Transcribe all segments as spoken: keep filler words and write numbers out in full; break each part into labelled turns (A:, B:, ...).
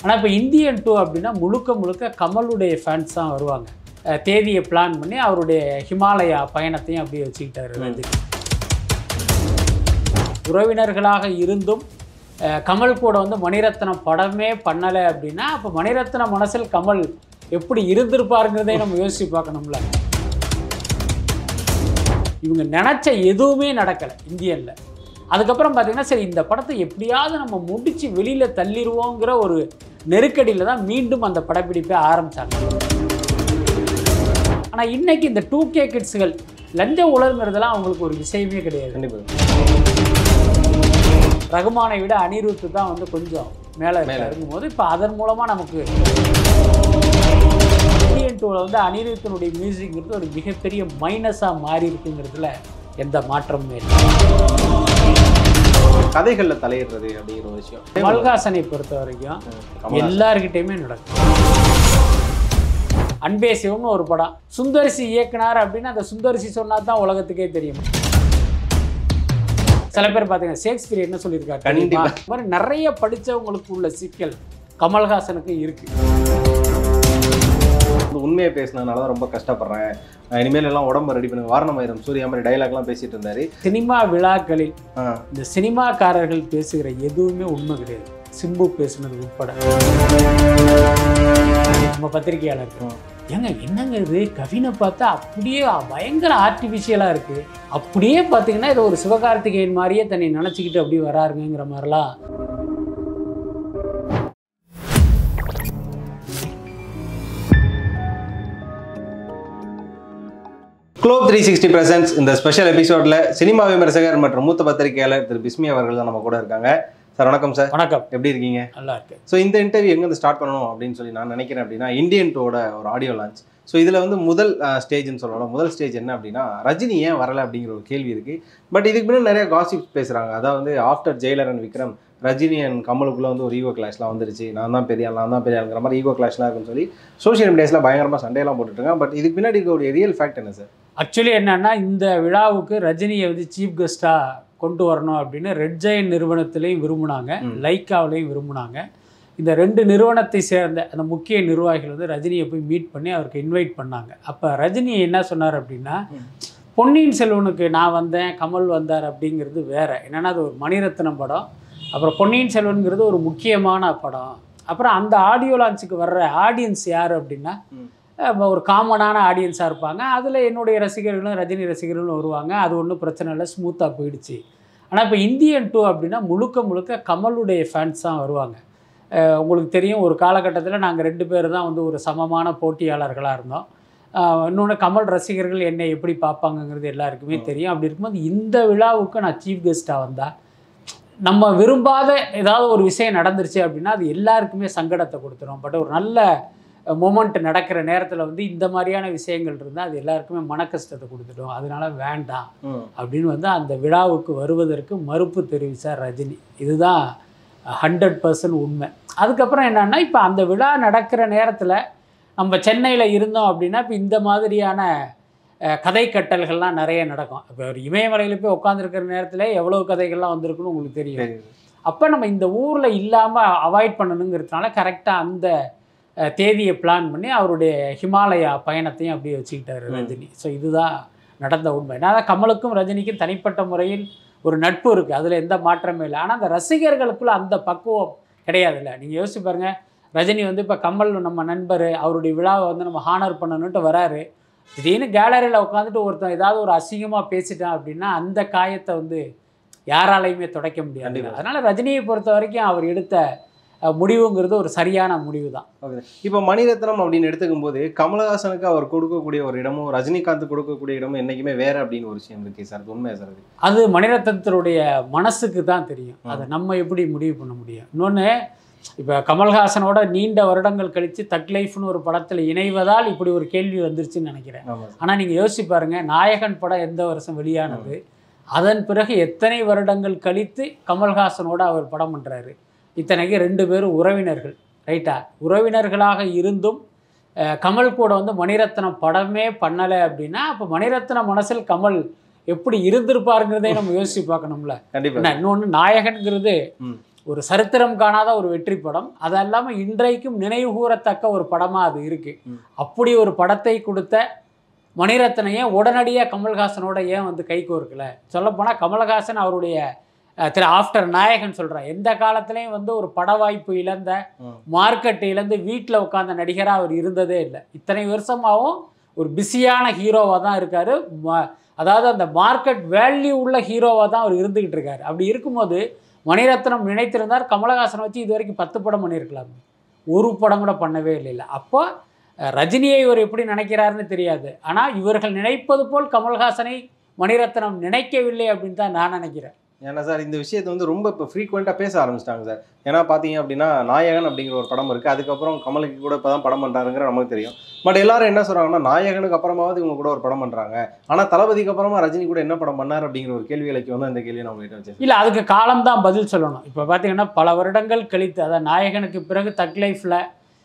A: ஆனால் இப்போ Indian two அப்படின்னா முழுக்க முழுக்க கமலுடைய ஃபேன்ஸ் தான் வருவாங்க. தேதியை பிளான் பண்ணி அவருடைய ஹிமாலயா பயணத்தையும் அப்படியே வச்சுக்கிட்டாரு ரஜினி. உறவினர்களாக இருந்தும் கமல் கூட வந்து மணிரத்னம் படமே பண்ணலை அப்படின்னா அப்போ மணிரத்னம் மனசில் கமல் எப்படி இருந்திருப்பாருங்கிறதே நம்ம யோசிச்சு பார்க்கணும்ல. இவங்க நினச்ச எதுவுமே நடக்கலை இந்தியனில். அதுக்கப்புறம் பார்த்தீங்கன்னா சரி இந்த படத்தை எப்படியாவது நம்ம முடித்து வெளியில் தள்ளிடுவோங்கிற ஒரு நெருக்கடியில் தான் மீண்டும் அந்த படப்பிடிப்பை ஆரம்பித்தாங்க. ஆனால் இன்றைக்கி இந்த டூ கே கிட்ஸுகள் லஞ்ச ஊழல்ங்கிறதுலாம் அவங்களுக்கு ஒரு விஷயமே கிடையாது. கண்டிப்பாக ரகுமானை விட அனிருத்து தான் வந்து கொஞ்சம் மேலே இருக்கும்போது இப்போ அதன் மூலமாக நமக்கு இந்தியன் டூவில் வந்து அனிருத்தினுடைய மியூசிக்ங்கிறது ஒரு மிகப்பெரிய மைனஸாக மாறி இருக்குங்கிறதுல எந்த மாற்றமுமே இல்லை.
B: கதைகளில் தலையிடுறது அப்படிங்கிற ஒரு விஷயம்
A: கமல்ஹாசனை பொறுத்த வரைக்கும் எல்லார்கிட்டையுமே நடக்கும். அன்பே சிவம்னு ஒரு படம் சுந்தரிசி இயக்குனார் அப்படின்னா அந்த சுந்தரிசி சொன்னால் தான் உலகத்துக்கே தெரியும். சில பேர் பார்த்தீங்கன்னா ஷேக்ஸ்பியர் என்ன சொல்லியிருக்காரு, கண்டிப்பாக இந்த மாதிரி நிறைய படித்தவங்களுக்கு உள்ள சிக்கல் கமல்ஹாசனுக்கு இருக்கு.
B: உண்மையை பேசினதுனால தான் ரொம்ப கஷ்டப்படுறேன், இனிமேல் எல்லாம் உடம்பு ரெடி பண்ணுங்க, வாரணமாயிரம் சூர்யா மாதிரி டைலாக்லாம் பேசிட்டு இருந்தாரு.
A: சினிமா விழாக்களில் இந்த சினிமாக்காரர்கள் பேசுகிற எதுவுமே உண்மை கிடையாது, சிம்பு பேசுனது உட்பட. நம்ம பத்திரிகையாளர் ஏங்க என்னங்க இது கவினை பார்த்தா அப்படியே பயங்கர ஆர்டிஃபிஷியலாக இருக்குது, அப்படியே பார்த்தீங்கன்னா இது ஒரு சிவகார்த்திகேயன் மாதிரியே தன்னை நினச்சிக்கிட்டு அப்படி வராருங்கிற மாதிரிலாம்.
B: குளோப் த்ரீ சிக்ஸ்டி பிரசன்ஸ் இந்த ஸ்பெஷல் எபிசோடில் சினிமா விமர்சகர் மற்றும் மூத்த பத்திரிகையாளர் திரு பிஸ்மி அவர்கள் தான் நம்ம கூட இருக்காங்க. சார் வணக்கம். சார்
A: வணக்கம்.
B: எப்படி இருக்கீங்க?
A: நல்லா இருக்கு.
B: ஸோ இந்த இன்டர்வியூ எங்கேருந்து ஸ்டார்ட் பண்ணணும் அப்படின்னு சொல்லி நான் நினைக்கிறேன் அப்படின்னா இந்தியன் டூவோட ஒரு ஆடியோ லான்ச். ஸோ இதில் வந்து முதல் ஸ்டேஜ்னு சொல்லலாம். முதல் ஸ்டேஜ் என்ன அப்படின்னா ரஜினி ஏன் வரலை அப்படிங்கிற ஒரு கேள்வி இருக்குது. பட் இதுக்கு முன்னாடி நிறைய காசிப்ஸ் பேசுகிறாங்க. அதாவது after Jailer and Vikram Rajini and கமலுக்குள்ளே வந்து ஒரு ஈகோ கிளாஷ்லாம் வந்துருச்சு, நான் தான் பெரிய நான் தான் பெரிய ஆளுங்கிற மாதிரி ஈகோ கிளாஷ்லாம் இருக்குன்னு சொல்லி சோஷியல் மீடியாஸில் பயங்கரமாக சண்டையெல்லாம் போட்டுருக்காங்க. பட் இதுக்கு பின்னாடி இருக்க ஒரு ரியல் ஃபேக்ட் என்ன சார்?
A: ஆக்சுவலி என்னன்னா இந்த விழாவுக்கு ரஜினியை வந்து சீஃப் கெஸ்ட்டாக கொண்டு வரணும் அப்படின்னு ரெட் ஜெயண்ட் நிறுவனத்திலையும் விரும்பினாங்க, லைக்காவிலையும் விரும்பினாங்க. இந்த ரெண்டு நிறுவனத்தை சேர்ந்த அந்த முக்கிய நிர்வாகிகள் வந்து ரஜினியை போய் மீட் பண்ணி அவருக்கு இன்வைட் பண்ணாங்க. அப்போ ரஜினி என்ன சொன்னார் அப்படின்னா பொன்னியின் செல்வனுக்கு நான் வந்தேன் கமல் வந்தார் அப்படிங்கிறது வேறு. என்னென்னா அது ஒரு மணிரத்னம் படம், அப்புறம் பொன்னியின் செல்வன்கிறது ஒரு முக்கியமான படம். அப்புறம் அந்த ஆடியோ லான்ச்சுக்கு வர்ற ஆடியன்ஸ் யார் அப்படின்னா ஒரு காமனான ஆடியன்ஸாக இருப்பாங்க. அதில் என்னுடைய ரசிகர்களும் ரஜினி ரசிகர்களும் வருவாங்க. அது ஒன்றும் பிரச்சனை இல்லை, ஸ்மூத்தாக போயிடுச்சு. ஆனால் இப்போ இந்தியன் டூ அப்படின்னா முழுக்க முழுக்க கமலுடைய ஃபேன்ஸ் தான் வருவாங்க. உங்களுக்கு தெரியும் ஒரு காலகட்டத்தில் நாங்கள் ரெண்டு பேர் தான் வந்து ஒரு சமமான போட்டியாளர்களாக இருந்தோம். இன்னொன்று கமல் ரசிகர்கள் என்னை எப்படி பார்ப்பாங்கங்கிறது எல்லாருக்குமே தெரியும். அப்படி இருக்கும்போது இந்த விழாவுக்கு நான் சீஃப் கெஸ்ட்டாக வந்தால் நம்ம விரும்பாத ஏதாவது ஒரு விஷயம் நடந்துருச்சு அப்படின்னா அது எல்லாருக்குமே சங்கடத்தை கொடுத்துரும். பட் ஒரு நல்ல மொமெண்ட் நடக்கிற நேரத்தில் வந்து இந்த மாதிரியான விஷயங்கள் இருந்தால் அது எல்லாருக்குமே மன கஷ்டத்தை கொடுத்துட்டோம், அதனால வேண்டாம் அப்படின்னு வந்து அந்த விழாவுக்கு வருவதற்கு மறுப்பு தெரிவித்தார் ரஜினி. இதுதான் ஹண்ட்ரட் பர்சன்ட் உண்மை. அதுக்கப்புறம் என்னன்னா இப்போ அந்த விழா நடக்கிற நேரத்தில் நம்ம சென்னையில் இருந்தோம் அப்படின்னா இப்போ இந்த மாதிரியான கதை கட்டல்கள்லாம் நிறைய நடக்கும். இப்போ ஒரு இமயமலையில் போய் உட்காந்துருக்கிற நேரத்தில் எவ்வளோ கதைகள்லாம் வந்திருக்குன்னு உங்களுக்கு தெரியும். அப்போ நம்ம இந்த ஊரில் இல்லாமல் அவாய்ட் பண்ணணுங்கிறதுனால கரெக்டாக அந்த தேதியை பிளான் பண்ணி அவருடைய ஹிமாலயா பயணத்தையும் அப்படியே வச்சுக்கிட்டாரு ரஜினி. ஸோ இதுதான் நடந்த உண்மை. நான் கமலுக்கும் ரஜினிக்கும் தனிப்பட்ட முறையில் ஒரு நட்பு இருக்குது, அதில் எந்த மாற்றமே இல்லை. ஆனால் அந்த ரசிகர்களுக்குள்ள அந்த பக்குவம் கிடையாதுல்ல. நீங்கள் யோசிச்சு பாருங்கள், ரஜினி வந்து இப்போ கமல் நம்ம நண்பர், அவருடைய விழாவை வந்து நம்ம ஹானர் பண்ணணுன்ட்டு வராரு. திடீர்னு கேலரியில் உட்காந்துட்டு ஒருத்தன் ஏதாவது ஒரு அசிங்கமாக பேசிட்டான் அப்படின்னா அந்த காயத்தை வந்து யாராலையுமே துடைக்க முடியாது. அதனால் ரஜினியை பொறுத்த வரைக்கும் அவர் எடுத்த முடிவுங்கிறது ஒரு சரியான முடிவு தான்.
B: ஓகே. இப்போ மணிரத்னம் அப்படின்னு எடுத்துக்கும் போது கமலஹாசனுக்கு அவர் கொடுக்கக்கூடிய ஒரு இடமும் ரஜினிகாந்த் கொடுக்கக்கூடிய இடமும் என்றைக்குமே வேறு அப்படின்னு ஒரு விஷயம் இருக்குது சார். உண்மையா சார்?
A: அது மணிரத்னத்தினுடைய மனசுக்கு தான் தெரியும், அதை நம்ம எப்படி முடிவு பண்ண முடியும். இன்னொன்று இப்போ கமல்ஹாசனோட நீண்ட வருடங்கள் கழித்து தக் லைஃப்னு ஒரு படத்தில் இணைவதால் இப்படி ஒரு கேள்வி வந்துருச்சுன்னு நினைக்கிறேன். ஆனால் நீங்கள் யோசிச்சு பாருங்கள், நாயகன் படம் எந்த வருஷம் வெளியானது, அதன் பிறகு எத்தனை வருடங்கள் கழித்து கமல்ஹாசனோட அவர் படம் பண்ணுறாரு. இத்தனைக்கு ரெண்டு பேரும் உறவினர்கள், ரைட்டா? உறவினர்களாக இருந்தும் கமல் கூட வந்து மணிரத்னம் படமே பண்ணலை அப்படின்னா அப்போ மணிரத்னம் மனசில் கமல் எப்படி இருந்திருப்பாருங்கிறதே நம்ம யோசிச்சு பார்க்கணும்ல. கண்டிப்பாக. இன்னொன்று நாயகன்கிறது ஒரு சரித்திரம் காணாத ஒரு வெற்றி படம். அது இல்லாமல் இன்றைக்கும் நினைவு கூறத்தக்க ஒரு படமாக அது இருக்குது. அப்படி ஒரு படத்தை கொடுத்த மணிரத்னையே உடனடியாக கமல்ஹாசனோட ஏன் வந்து கை கோர்க்கலை? சொல்லப்போனால் கமல்ஹாசன் அவருடைய திரு ஆஃப்டர் நாயகன் சொல்கிறேன், எந்த காலத்துலேயும் வந்து ஒரு பட வாய்ப்பு இழந்த, மார்க்கெட் இழந்து வீட்டில் உட்கார்ந்த நடிகராக அவர் இருந்ததே இல்லை. இத்தனை வருஷமாகவும் ஒரு பிஸியான ஹீரோவாக தான் இருக்கார். அதாவது அந்த மார்க்கெட் வேல்யூ உள்ள ஹீரோவாக தான் அவர் இருந்துக்கிட்டு இருக்கார். அப்படி இருக்கும்போது மணிரத்னம் நினைத்திருந்தார் கமல்ஹாசனை வச்சு இது வரைக்கும் பத்து படம் பண்ணியிருக்கலாம், ஒரு படம் கூட பண்ணவே இல்லை. அப்போ ரஜினியை இவர் எப்படி நினைக்கிறாருன்னு தெரியாது. ஆனால் இவர்கள் நினைப்பது போல் கமல்ஹாசனை மணிரத்னம் நினைக்கவில்லை அப்படின்னு தான் நான் நினைக்கிறேன்.
B: ஏன்னா சார் இந்த விஷயத்தை வந்து ரொம்ப இப்போ ஃப்ரீக்வெண்ட்டாக பேச ஆரம்பிச்சிட்டாங்க சார். ஏன்னா பார்த்தீங்க அப்படின்னா நாயகன் அப்படிங்கிற ஒரு படம் இருக்குது, அதுக்கப்புறம் கமலுக்கு கூட இப்போ தான் படம் பண்ணுறாருங்கிற நமக்கு தெரியும். பட் எல்லாரும் என்ன சொல்கிறாங்கன்னா நாயகனுக்கு அப்புறமாவது இவங்க கூட ஒரு படம் பண்ணுறாங்க, ஆனால் தளபதிக்கு அப்புறமா ரஜினி கூட என்ன படம் பண்ணார் அப்படிங்கிற ஒரு கேள்விகளுக்கு வந்து அந்த கேள்வியை நம்ம கிட்ட வச்சு
A: இல்லை, அதுக்கு காலம் தான் பதில் சொல்லணும். இப்போ பார்த்தீங்கன்னா பல வருடங்கள் கழித்து, அதாவது நாயகனுக்கு பிறகு தக் லைஃப்பில்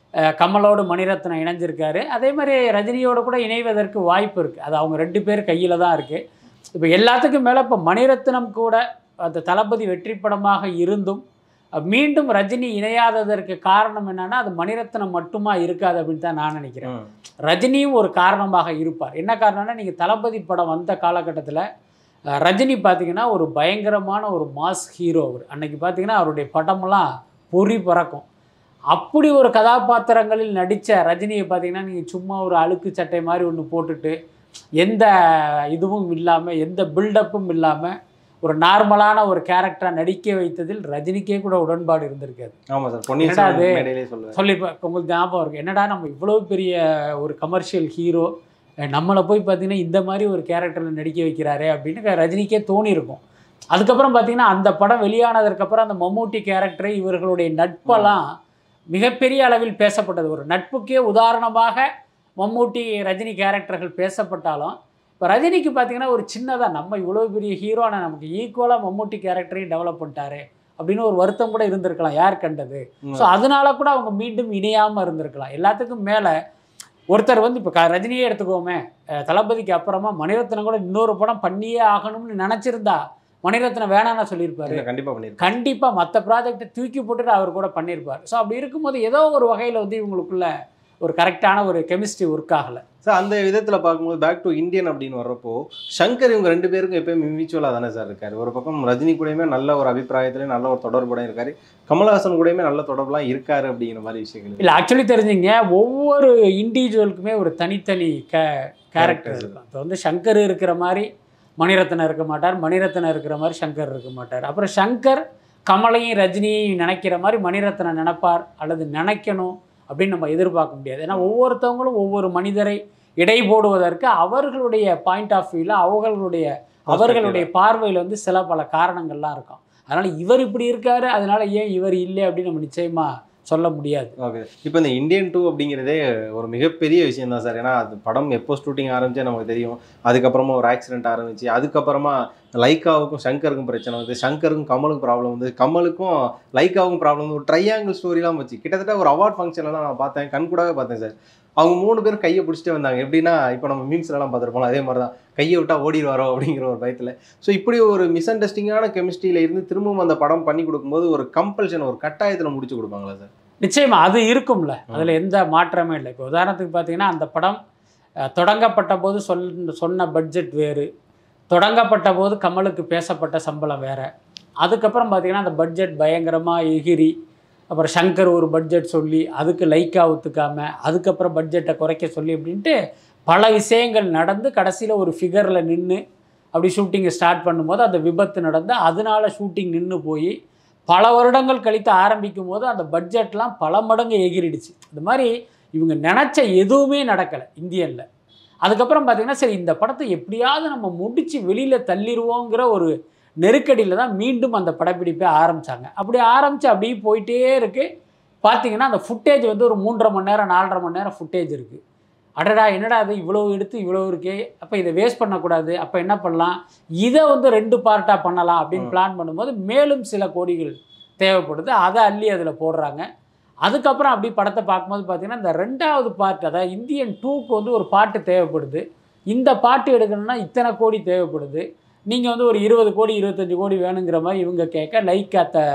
A: கமலோடு மணிரத்னம் இணைஞ்சிருக்காரு. அதே மாதிரி ரஜினியோடு கூட இணைவதற்கு வாய்ப்பு இருக்குது. அது அவங்க ரெண்டு பேர் கையில் தான் இருக்குது. இப்போ எல்லாத்துக்கும் மேலே இப்போ மணிரத்னம் கூட அந்த தளபதி வெற்றி படமாக இருந்தும் மீண்டும் ரஜினி இணையாததற்கு காரணம் என்னன்னா அது மணிரத்னம் மட்டுமா இருக்காது அப்படின்னு தான் நான் நினைக்கிறேன். ரஜினியும் ஒரு காரணமாக இருப்பார். என்ன காரணம்னா நீங்கள் தளபதி படம் வந்த காலகட்டத்தில் ரஜினி பார்த்தீங்கன்னா ஒரு பயங்கரமான ஒரு மாஸ் ஹீரோ. அவர் அன்னைக்கு பார்த்தீங்கன்னா அவருடைய படமெல்லாம் பொறி பறக்கும். அப்படி ஒரு கதாபாத்திரங்களில் நடித்த ரஜினியை பார்த்தீங்கன்னா நீங்கள் சும்மா ஒரு அழுக்கு சட்டை மாதிரி ஒன்று போட்டுட்டு எந்த இதுவும் இல்லாமல் எந்த பில்டப்பும் இல்லாமல் ஒரு நார்மலான ஒரு கேரக்டராக நடிக்க வைத்ததில் ரஜினிக்கே கூட உடன்பாடு இருந்திருக்காது.
B: ஆமாம் சார், என்னடா அது
A: சொல்லி உங்களுக்கு ஞாபகம் இருக்குது, என்னடா நம்ம இவ்வளோ பெரிய ஒரு கமர்ஷியல் ஹீரோ நம்மளை போய் பார்த்தீங்கன்னா இந்த மாதிரி ஒரு கேரக்டரில் நடிக்க வைக்கிறாரே அப்படின்னு ரஜினிக்கே தோணியிருக்கும். அதுக்கப்புறம் பார்த்தீங்கன்னா அந்த படம் வெளியானதற்கப்புறம் அந்த மம்மூட்டி கேரக்டரை இவர்களுடைய நட்பெல்லாம் மிகப்பெரிய அளவில் பேசப்பட்டது. ஒரு நட்புக்கே உதாரணமாக மம்மூட்டி ரஜினி கேரக்டர்கள் பேசப்பட்டாலும் இப்போ ரஜினிக்கு பார்த்தீங்கன்னா ஒரு சின்னதாக நம்ம இவ்வளோ பெரிய ஹீரோனை நமக்கு ஈக்குவலாக மம்மூட்டி கேரக்டரையும் டெவலப் பண்ணிட்டாரு அப்படின்னு ஒரு வருத்தம் கூட இருந்திருக்கலாம், யார் கண்டது. ஸோ அதனால கூட அவங்க மீண்டும் இணையாமல் இருந்திருக்கலாம். எல்லாத்துக்கும் மேலே ஒருத்தர் வந்து இப்போ ரஜினியே எடுத்துக்கோமே, தளபதிக்கு அப்புறமா மணிரத்னம் கூட இன்னொரு படம் பண்ணியே ஆகணும்னு நினச்சிருந்தா மணிரத்னம் வேணான்னு சொல்லியிருப்பாரு.
B: கண்டிப்பாக பண்ணி
A: கண்டிப்பாக மற்ற ப்ராஜெக்டை தூக்கி போட்டுட்டு அவர் கூட பண்ணியிருப்பார். ஸோ அப்படி இருக்கும்போது ஏதோ ஒரு வகையில் வந்து இவங்களுக்குள்ள ஒரு கரெக்டான ஒரு கெமிஸ்ட்ரி ஒர்க் ஆகலை.
B: சார் அந்த விதத்தில் பார்க்கும்போது பேக் டு இந்தியன் அப்படின்னு வர்றப்போ சங்கர் இவங்க ரெண்டு பேருக்கும் எப்போயுமே மியூச்சுவலாக தானே சார் இருக்காரு. ஒரு பக்கம் ரஜினி கூடயுமே நல்ல ஒரு அபிப்பிராயத்துலேயும் நல்ல ஒரு தொடர்புடன் இருக்காரு, கமல்ஹாசன் கூடயுமே நல்ல தொடர்புலாம் இருக்காரு அப்படிங்கிற மாதிரி விஷயங்கள்
A: இல்லை. ஆக்சுவலி தெரிஞ்சுங்க, ஒவ்வொரு இண்டிவிஜுவலுக்குமே ஒரு தனித்தனி கே கேரக்டர் இருக்கும். இப்போ வந்து சங்கர் இருக்கிற மாதிரி மணிரத்னம் இருக்க மாட்டார், மணிரத்னம் இருக்கிற மாதிரி சங்கர் இருக்க மாட்டார். அப்புறம் சங்கர் கமலையும் ரஜினியையும் நினைக்கிற மாதிரி மணிரத்னம் நினைப்பார் அல்லது நினைக்கணும் அப்படின்னு நம்ம எதிர்பார்க்க முடியாது. ஏன்னா ஒவ்வொருத்தவங்களும் ஒவ்வொரு மனிதரை இடை போடுவதற்கு அவர்களுடைய பாயிண்ட் ஆஃப் வியூவில் அவர்களுடைய அவர்களுடைய பார்வையில் வந்து சில பல காரணங்கள்லாம் இருக்கும். அதனால் இவர் இப்படி இருக்காரு அதனால ஏன் இவர் இல்லை அப்படின்னு நம்ம நிச்சயமாக சொல்ல முடியாது.
B: ஓகே, இப்போ இந்த இந்தியன் டூ அப்படிங்கிறதே ஒரு மிகப்பெரிய விஷயம் தான் சார். ஏன்னா அது படம் எப்போ ஷூட்டிங் ஆரம்பிச்சே நமக்கு தெரியும். அதுக்கப்புறமா ஒரு ஆக்சிடென்ட் ஆரம்பிச்சு, அதுக்கப்புறமா லைக்காவுக்கும் சங்கருக்கும் பிரச்சனை வந்து, சங்கருக்கும் கமலுக்கும் ப்ராப்ளம் வந்து, கமலுக்கும் லைக்காவுக்கும் ப்ராப்ளம் வந்து, ஒரு ட்ரையாங்கிள் ஸ்டோரிலாம் வச்சு கிட்டத்தட்ட ஒரு அவார்ட் ஃபங்க்ஷன்லாம் நான் பார்த்தேன், கண் கூடவே பார்த்தேன் சார். அவங்க மூணு பேரும் கையை பிடிச்சிட்டே வந்தாங்க. எப்படின்னா இப்போ நம்ம மீம்ஸ்லாம் பார்த்துருப்போம், அதே மாதிரி தான் கையை விட்டால் ஓடிடுவாரோ அப்படிங்கிற ஒரு பயத்தில். ஸோ இப்படி ஒரு மிஸ் அண்டர்ஸ்டிங்கான கெமிஸ்ட்ரியில் இருந்து திரும்பவும் அந்த படம் பண்ணி கொடுக்கும்போது ஒரு கம்பல்ஷன், ஒரு கட்டாயத்தில் முடிச்சு கொடுப்பாங்களா சார்?
A: நிச்சயமா அது இருக்கும்ல, அதில் எந்த மாற்றமே இல்லை. இப்போ உதாரணத்துக்கு பார்த்தீங்கன்னா அந்த படம் தொடங்கப்பட்ட போது சொல் சொன்ன பட்ஜெட் வேறு, தொடங்கப்பட்ட போது கமலுக்கு பேசப்பட்ட சம்பளம் வேறு. அதுக்கப்புறம் பார்த்தீங்கன்னா அந்த பட்ஜெட் பயங்கரமாக எகிரி, அப்புறம் சங்கர் ஒரு பட்ஜெட் சொல்லி அதுக்கு லைக்கா ஒத்துக்காமல் அதுக்கப்புறம் பட்ஜெட்டை குறைக்க சொல்லி அப்படின்ட்டு பல விஷயங்கள் நடந்து கடைசியில் ஒரு ஃபிகரில் நின்று அப்படி ஷூட்டிங்கை ஸ்டார்ட் பண்ணும்போது அந்த விபத்து நடந்து அதனால ஷூட்டிங் நின்று போய் பல வருடங்கள் கழித்து ஆரம்பிக்கும் போது அந்த பட்ஜெட்லாம் பல மடங்கு எகிரிடுச்சு. இந்த மாதிரி இவங்க நினச்ச எதுவுமே நடக்கலை இந்தியனில். அதுக்கப்புறம் பார்த்திங்கன்னா சரி இந்த படத்தை எப்படியாவது நம்ம முடித்து வெளியில் தள்ளிடுவோங்கிற ஒரு நெருக்கடியில் தான் மீண்டும் அந்த படப்பிடிப்பை ஆரம்பித்தாங்க. அப்படி ஆரம்பித்து அப்படியே போயிட்டே இருக்குது. பார்த்திங்கன்னா அந்த ஃபுட்டேஜ் வந்து ஒரு மூன்றரை மணி நேரம் நாலரை மணி நேரம் ஃபுட்டேஜ் இருக்குது. அடடா என்னடா அது இவ்வளோ எடுத்து இவ்வளோ இருக்கே, அப்போ இதை வேஸ்ட் பண்ணக்கூடாது, அப்போ என்ன பண்ணலாம், இதை வந்து ரெண்டு பார்ட்டாக பண்ணலாம் அப்படின்னு பிளான் பண்ணும்போது மேலும் சில கோடிகள் தேவைப்படுது. அதை அள்ளி அதில் போடுறாங்க. அதுக்கப்புறம் அப்படி படத்தை பார்க்கும்போது பார்த்திங்கன்னா இந்த ரெண்டாவது பார்ட், அதாவது இந்தியன் டூக்கு வந்து ஒரு பாட்டு தேவைப்படுது. இந்த பாட்டு எடுக்கணும்னா இத்தனை கோடி தேவைப்படுது. நீங்கள் வந்து ஒரு இருபது கோடி இருபத்தஞ்சி கோடி வேணுங்கிற மாதிரி இவங்க கேட்க லைக் அத்த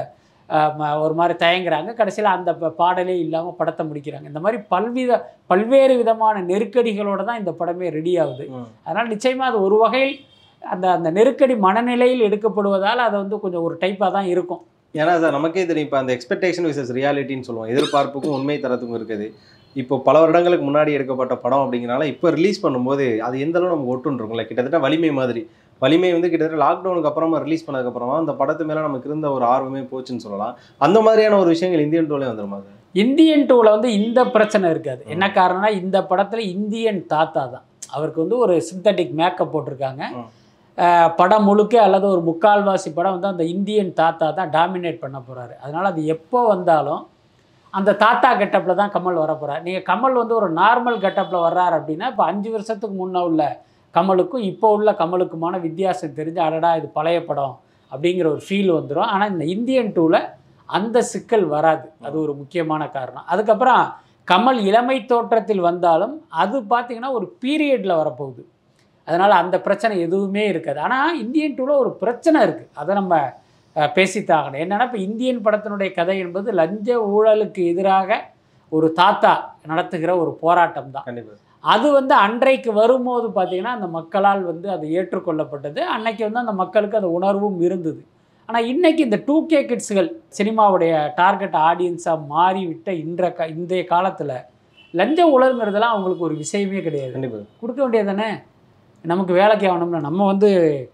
A: ஒரு மாதிரி தயங்குறாங்க. கடைசியில் அந்த பாடலே இல்லாமல் படத்தை முடிக்கிறாங்க. இந்த மாதிரி பல்வித பல்வேறு விதமான நெருக்கடிகளோடு தான் இந்த படமே ரெடி ஆகுது. அதனால் நிச்சயமாக அது ஒரு வகையில் அந்த அந்த நெருக்கடி மனநிலையில் எடுக்கப்படுவதால் அது வந்து கொஞ்சம் ஒரு டைப்பாக தான் இருக்கும்.
B: ஏன்னா சார் நமக்கே தெரியும், இப்போ அந்த எக்ஸ்பெக்டேஷன் விசஸ் ரியாலிட்டின்னு சொல்லுவோம். எதிர்பார்ப்புக்கும் உண்மை தரத்துக்கும் இருக்குது. இப்போ பல வருடங்களுக்கு முன்னாடி எடுக்கப்பட்ட படம் அப்படிங்கிறனால இப்போ ரிலீஸ் பண்ணும்போது அது எந்த அளவு நமக்கு ஒட்டுன்னு இருக்கும்ல. கிட்டத்தட்ட வலிமை மாதிரி. வலிமை வந்து கிட்டத்தட்ட லாக்டவுனுக்கு அப்புறமா ரிலீஸ் பண்ணதுக்கப்புறமா அந்த படத்து மேலே நமக்கு இருந்த ஒரு ஆர்வமே போச்சுன்னு சொல்லலாம். அந்த மாதிரியான ஒரு விஷயங்கள் இந்தியன் டூலே வந்துருமா சார்?
A: இந்தியன் டூவில் வந்து இந்த பிரச்சனை இருக்காது. என்ன காரணம்னா இந்த படத்தில் இந்தியன் தாத்தா தான். அவருக்கு வந்து ஒரு சிந்தட்டிக் மேக்கப் போட்டிருக்காங்க. படம் முழுக்க அல்லது ஒரு முக்கால்வாசி படம் வந்து அந்த இந்தியன் தாத்தா தான் டாமினேட் பண்ண போகிறாரு. அதனால் அது எப்போ வந்தாலும் அந்த தாத்தா கெட்டப்பில் தான் கமல் வர போகிறார். நீங்கள் கமல் வந்து ஒரு நார்மல் கெட்டப்பில் வர்றார் அப்படின்னா இப்போ அஞ்சு வருஷத்துக்கு முன்னே உள்ள கமலுக்கும் இப்போ உள்ள கமலுக்குமான வித்தியாசம் தெரிஞ்சு அடடா இது பழைய படம் அப்படிங்கிற ஒரு ஃபீல் வந்துடும். ஆனால் இந்த இந்தியன் டூவில் அந்த சிக்கல் வராது. அது ஒரு முக்கியமான காரணம். அதுக்கப்புறம் கமல் இளமை தோற்றத்தில் வந்தாலும் அது பார்த்திங்கன்னா ஒரு பீரியடில் வரப்போகுது. அதனால் அந்த பிரச்சனை எதுவுமே இருக்காது. ஆனால் இந்தியன் டூவில் ஒரு பிரச்சனை இருக்குது. அதை நம்ம பேசித்தாகணும். என்னென்னா இப்போ இந்தியன் படத்தினுடைய கதை என்பது லஞ்ச ஊழலுக்கு எதிராக ஒரு தாத்தா நடத்துகிற ஒரு போராட்டம் தான்.
B: கண்டிப்பாக
A: அது வந்து அன்றைக்கு வரும்போது பார்த்திங்கன்னா அந்த மக்களால் வந்து அது ஏற்றுக்கொள்ளப்பட்டது. அன்னைக்கு வந்து அந்த மக்களுக்கு அந்த உணர்வும் இருந்தது. ஆனால் இன்றைக்கி இந்த டூ கே கிட்ஸுகள் சினிமாவுடைய டார்கெட் ஆடியன்ஸாக மாறிவிட்ட இன்ற க இன்றைய காலத்தில் லஞ்ச ஊழல்ங்கிறதுலாம் அவங்களுக்கு ஒரு விஷயமே கிடையாது.
B: கண்டிப்பாக
A: கொடுக்க வேண்டியது தானே. நமக்கு வேலைக்கு ஆகணும்னா நம்ம வந்து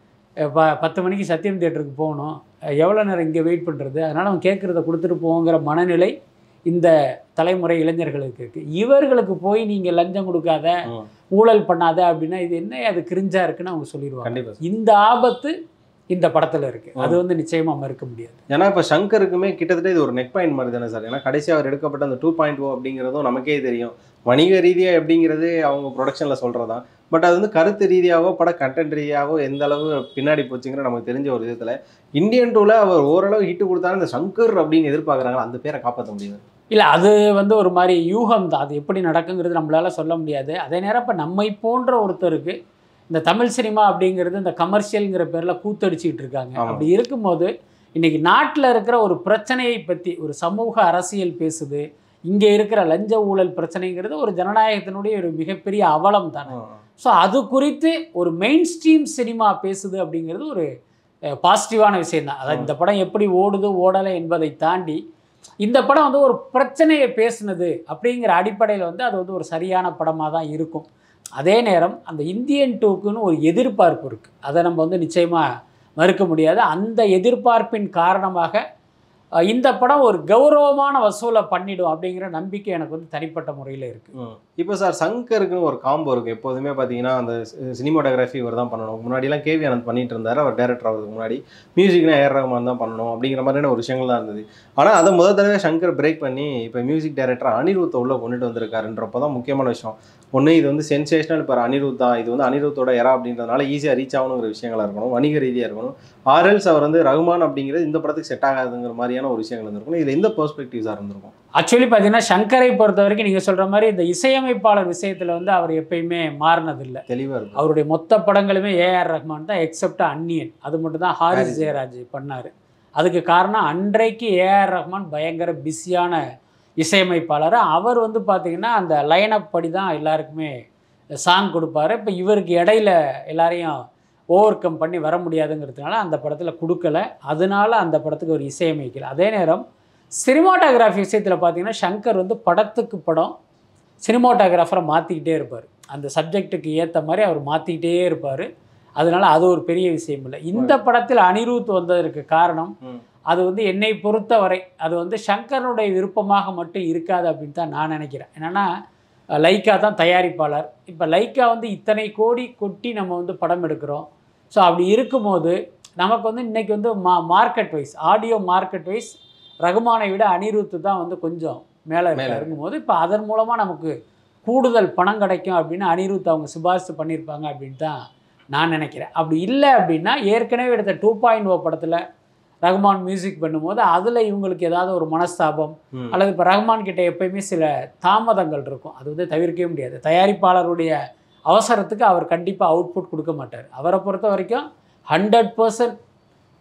A: ப பத்து மணிக்கு சத்தியம் தியேட்டருக்கு போகணும், எவ்வளோ நேரம் இங்கே வெயிட் பண்ணுறது, அதனால் அவன் கேட்குறத கொடுத்துட்டு போங்கிற மனநிலை இந்த தலைமுறை இளைஞர்களுக்கு இருக்குது. இவர்களுக்கு போய் நீங்கள் லஞ்சம் கொடுக்காத, ஊழல் பண்ணாத அப்படின்னா இது என்ன அது கிரிஞ்சாக இருக்குன்னு அவங்க சொல்லிடுவாங்க. இந்த ஆபத்து இந்த படத்தில் இருக்குது. அது வந்து நிச்சயமாக மறுக்க முடியாது.
B: ஏன்னா இப்போ சங்கருக்குமே கிட்டத்தட்ட இது ஒரு நெக் பாயிண்ட் மாதிரி தானே சார். ஏன்னா கடைசி அவர் எடுக்கப்பட்ட அந்த டூ பாயிண்ட் ஓ அப்படிங்கிறதும் நமக்கே தெரியும். வணிக ரீதியாக எப்படிங்கிறது அவங்க ப்ரொடக்ஷனில் சொல்கிறதான். பட் அது வந்து கருத்து ரீதியாகவோ பட கண்டென்ட் ரீதியாகவோ எந்த அளவு பின்னாடி போச்சுங்கிற நமக்கு தெரிஞ்ச ஒரு விதத்தில் இந்தியன் டூவில் அவர் ஓரளவு ஹிட்டு கொடுத்தாலும் இந்த சங்கர் அப்படின்னு எதிர்பார்க்குறாங்களா, அந்த பேரை காப்பாற்ற முடியாது.
A: இல்லை அது வந்து ஒரு மாதிரி யூகம் தான். அது எப்படி நடக்குங்கிறது நம்மளால் சொல்ல முடியாது. அதே நேரம் இப்போ நம்மை போன்ற ஒருத்தருக்கு இந்த தமிழ் சினிமா அப்படிங்கிறது இந்த கமர்ஷியலுங்கிற பேரில் கூத்தடிச்சிக்கிட்டு இருக்காங்க. அப்படி இருக்கும்போது இன்றைக்கி நாட்டில் இருக்கிற ஒரு பிரச்சனையை பற்றி ஒரு சமூக அரசியல் பேசுது. இங்கே இருக்கிற லஞ்ச ஊழல் பிரச்சனைங்கிறது ஒரு ஜனநாயகத்தினுடைய ஒரு மிகப்பெரிய அவலம் தானே. ஸோ அது குறித்து ஒரு மெயின் ஸ்ட்ரீம் சினிமா பேசுது அப்படிங்கிறது ஒரு பாசிட்டிவான விஷயந்தான். அதாவது இந்த படம் எப்படி ஓடுது ஓடலை என்பதை தாண்டி இந்த படம் வந்து ஒரு பிரச்சனையை பேசுனது அப்படிங்கிற அடிப்படையில் வந்து அது வந்து ஒரு சரியான படமாக தான் இருக்கும். அதே நேரம் அந்த இந்தியன் டூக்குன்னு ஒரு எதிர்பார்ப்பு இருக்குது. அதை நம்ம வந்து நிச்சயமாக மறுக்க முடியாது. அந்த எதிர்பார்ப்பின் காரணமாக இந்த படம் ஒரு கௌரவமான வசூலை பண்ணிடும் அப்படிங்கிற நம்பிக்கை எனக்கு வந்து தனிப்பட்ட முறையில் இருக்குது.
B: இப்போ சார் சங்கருக்குன்னு ஒரு காம்போ இருக்குது. எப்போதுமே பார்த்தீங்கன்னா அந்த சினிமாட்டோகிராஃபி இவர் தான் பண்ணணும். முன்னாடிலாம் கேவி ஆனந்த் பண்ணிட்டு இருந்தார். அவர் டேரக்டர் ஆகிறதுக்கு முன்னாடி மியூசிக்னா ஏஆர் ரஹ்மான் தான் பண்ணணும் அப்படிங்கிற மாதிரியான ஒரு விஷயங்கள் தான் இருந்தது. ஆனால் அதை முதல் தடவை சங்கர் பிரேக் பண்ணி இப்போ மியூசிக் டைரக்டர் அனிருத்தை உள்ள கொண்டுட்டு வந்திருக்காருன்றப்போ தான் முக்கியமான விஷயம். ஒன்று இது வந்து சென்சேஷனல் இப்போ அனிருத் தான், இது வந்து அனிருத்தோட எரா அப்படின்றதுனால ஈஸியாக ரீச் ஆகணுங்கிற விஷயங்களாக இருக்கணும், வணிக ரீதியாக இருக்கணும். ஆர்எல்ஸ் அவர் வந்து ரகுமான் அப்படிங்கிறது இந்த படத்துக்கு செட் ஆகாதுங்கிற மாதிரியான ஒரு விஷயங்கள் இருந்திருக்கும். இதில் எந்த பெர்ஸ்பெக்டிவ்ஸாக இருந்திருக்கும்?
A: ஆக்சுவலி பார்த்தீங்கன்னா சங்கரை பொறுத்த வரைக்கும் நீங்கள் சொல்கிற மாதிரி இந்த இசையமைப்பாளர் விஷயத்தில் வந்து அவர் எப்பயுமே மாறினதில்லை.
B: தெளிவாக இருக்கும்.
A: அவருடைய மொத்த படங்களுமே ஏஆர் ரஹ்மான் தான், எக்ஸப்ட் அன்னியன். அது மட்டும் தான் ஹாரிஸ் ஜெயராஜ் பண்ணார். அதுக்கு காரணம் அன்றைக்கு ஏஆர் ரஹ்மான் பயங்கர பிஸியான இசையமைப்பாளர். அவர் வந்து பார்த்திங்கன்னா அந்த லைனப் படி தான் எல்லாருக்குமே சாங் கொடுப்பாரு. இப்போ இவருக்கு இடையில எல்லாரையும் ஓவர் கம் பண்ணி வர முடியாதுங்கிறதுனால அந்த படத்தில் கொடுக்கலை. அதனால அந்த படத்துக்கு ஒரு இசையமைக்கலை. அதே நேரம் சினிமாட்டோகிராஃபி விஷயத்தில் பார்த்திங்கன்னா சங்கர் வந்து படத்துக்கு படம் சினிமாட்டோகிராஃபரை மாற்றிக்கிட்டே இருப்பார். அந்த சப்ஜெக்டுக்கு ஏற்ற மாதிரி அவர் மாற்றிக்கிட்டே இருப்பார். அதனால் அது ஒரு பெரிய விஷயம் இல்லை. இந்த படத்தில் அனிருத் வந்ததற்கு காரணம் அது வந்து என்னை பொறுத்தவரை அது வந்து சங்கரனுடைய விருப்பமாக மட்டும் இருக்காது அப்படின்னு தான் நான் நினைக்கிறேன். என்னென்னா லைக்கா தான் தயாரிப்பாளர். இப்போ லைக்கா வந்து இத்தனை கோடி கொட்டி நம்ம வந்து படம் எடுக்கிறோம். ஸோ அப்படி இருக்கும்போது நமக்கு வந்து இன்றைக்கி வந்து மா market wise audio market wise ரகுமானை விட அனிருத்து தான் வந்து கொஞ்சம் மேலே இருக்கும்போது இப்போ அதன் மூலமாக நமக்கு கூடுதல் பணம் கிடைக்கும் அப்படின்னு அனிருத் அவங்க சிபாரிசு பண்ணியிருப்பாங்க அப்படின்னு தான் நான் நினைக்கிறேன். அப்படி இல்லை அப்படின்னா ஏற்கனவே எடுத்த டூ பாயிண்ட் ஓ படத்தில் ரகுமான் மியூசிக் பண்ணும்போது அதில் இவங்களுக்கு ஏதாவது ஒரு மனஸ்தாபம் அல்லது இப்போ ரகுமான் கிட்ட எப்பயுமே சில தாமதங்கள் இருக்கும். அது வந்து தவிர்க்கவே முடியாது. தயாரிப்பாளருடைய அவசரத்துக்கு அவர் கண்டிப்பாக அவுட்புட் கொடுக்க மாட்டார். அவரை பொறுத்த வரைக்கும் ஹண்ட்ரட் பர்சன்ட்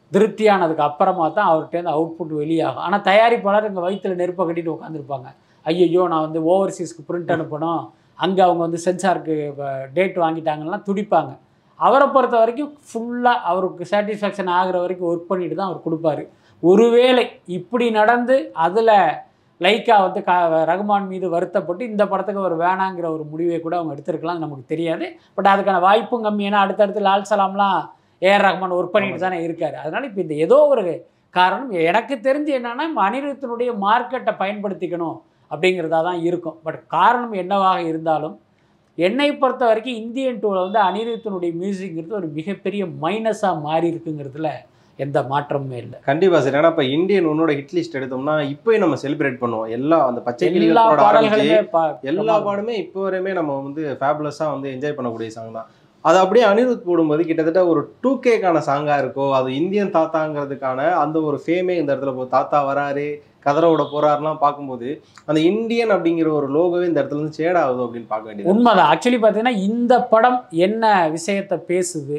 A: திருப்தியானதுக்கு அப்புறமா தான் அவர்கிட்டேருந்து அவுட்புட் வெளியாகும். ஆனால் தயாரிப்பாளர் இங்கே வயிற்றுல நெருப்பை கட்டிட்டு உட்காந்துருப்பாங்க. ஐயையோ நான் வந்து ஓவர்சீஸ்க்கு பிரிண்ட் அனுப்பணும், அங்கே அவங்க வந்து சென்சாருக்கு டேட் வாங்கிட்டாங்கன்னா துடிப்பாங்க. அவரை பொறுத்த வரைக்கும் ஃபுல்லாக அவருக்கு சாட்டிஸ்ஃபேக்ஷன் ஆகிற வரைக்கும் ஒர்க் பண்ணிட்டு தான் அவர் கொடுப்பாரு. ஒருவேளை இப்படி நடந்து அதில் லைக்கா வந்து க ரகுமான் மீது வருத்தப்பட்டு இந்த படத்துக்கு அவர் வேணாங்கிற ஒரு முடிவை கூட அவங்க எடுத்திருக்கலாம், நமக்கு தெரியாது. பட் அதுக்கான வாய்ப்பும் கம்மி. ஏன்னா அடுத்தடுத்து லால் சலாம்லாம் ஏஆர் ரஹ்மான் ஒர்க் பண்ணிட்டு தானே இருக்கார். அதனால் இப்போ இந்த ஏதோ ஒரு காரணம் எனக்கு தெரிஞ்சு என்னென்னா அனிருத்தினுடைய மார்க்கெட்டை பயன்படுத்திக்கணும் அப்படிங்கிறதா தான் இருக்கும். பட் காரணம் என்னவாக இருந்தாலும் என்னை பொறுத்த வரைக்கும் இந்தியன் டூவில் வந்து அனிருத்தினுடைய மியூசிக்ங்கிறது ஒரு மிகப்பெரிய மைனஸாக மாறி இருக்குங்கிறதுல எந்த மாற்றமுமே இல்லை.
B: கண்டிப்பாக சார். ஏன்னா இப்போ இந்தியன் ஒன்னோட ஹிட் லிஸ்ட் எடுத்தோம்னா இப்போயும் நம்ம செலிப்ரேட் பண்ணுவோம். எல்லா அந்த பச்சை
A: எல்லா பாடல்களுமே
B: எல்லா பாடுமே இப்போ வரையுமே நம்ம வந்து ஃபேபுலஸாக வந்து என்ஜாய் பண்ணக்கூடிய சாங் தான். அது அப்படியே அனிருத் போடும்போது கிட்டத்தட்ட ஒரு டூ கேக்கான சாங்காக இருக்கோ, அது இந்தியன் தாத்தாங்கிறதுக்கான அந்த ஒரு ஃபேமே இந்த இடத்துல போ தாத்தா வராரு கதரோட போறாருலாம் பார்க்கும்போது அந்த இந்தியன் அப்படிங்கிற ஒரு லோகோவே இந்த இடத்துல இருந்து சேட் ஆகுது அப்படின்னு பார்க்க வேண்டியது
A: உண்மைதான். ஆக்சுவலி பார்த்தீங்கன்னா இந்த படம் என்ன விஷயத்தை பேசுது,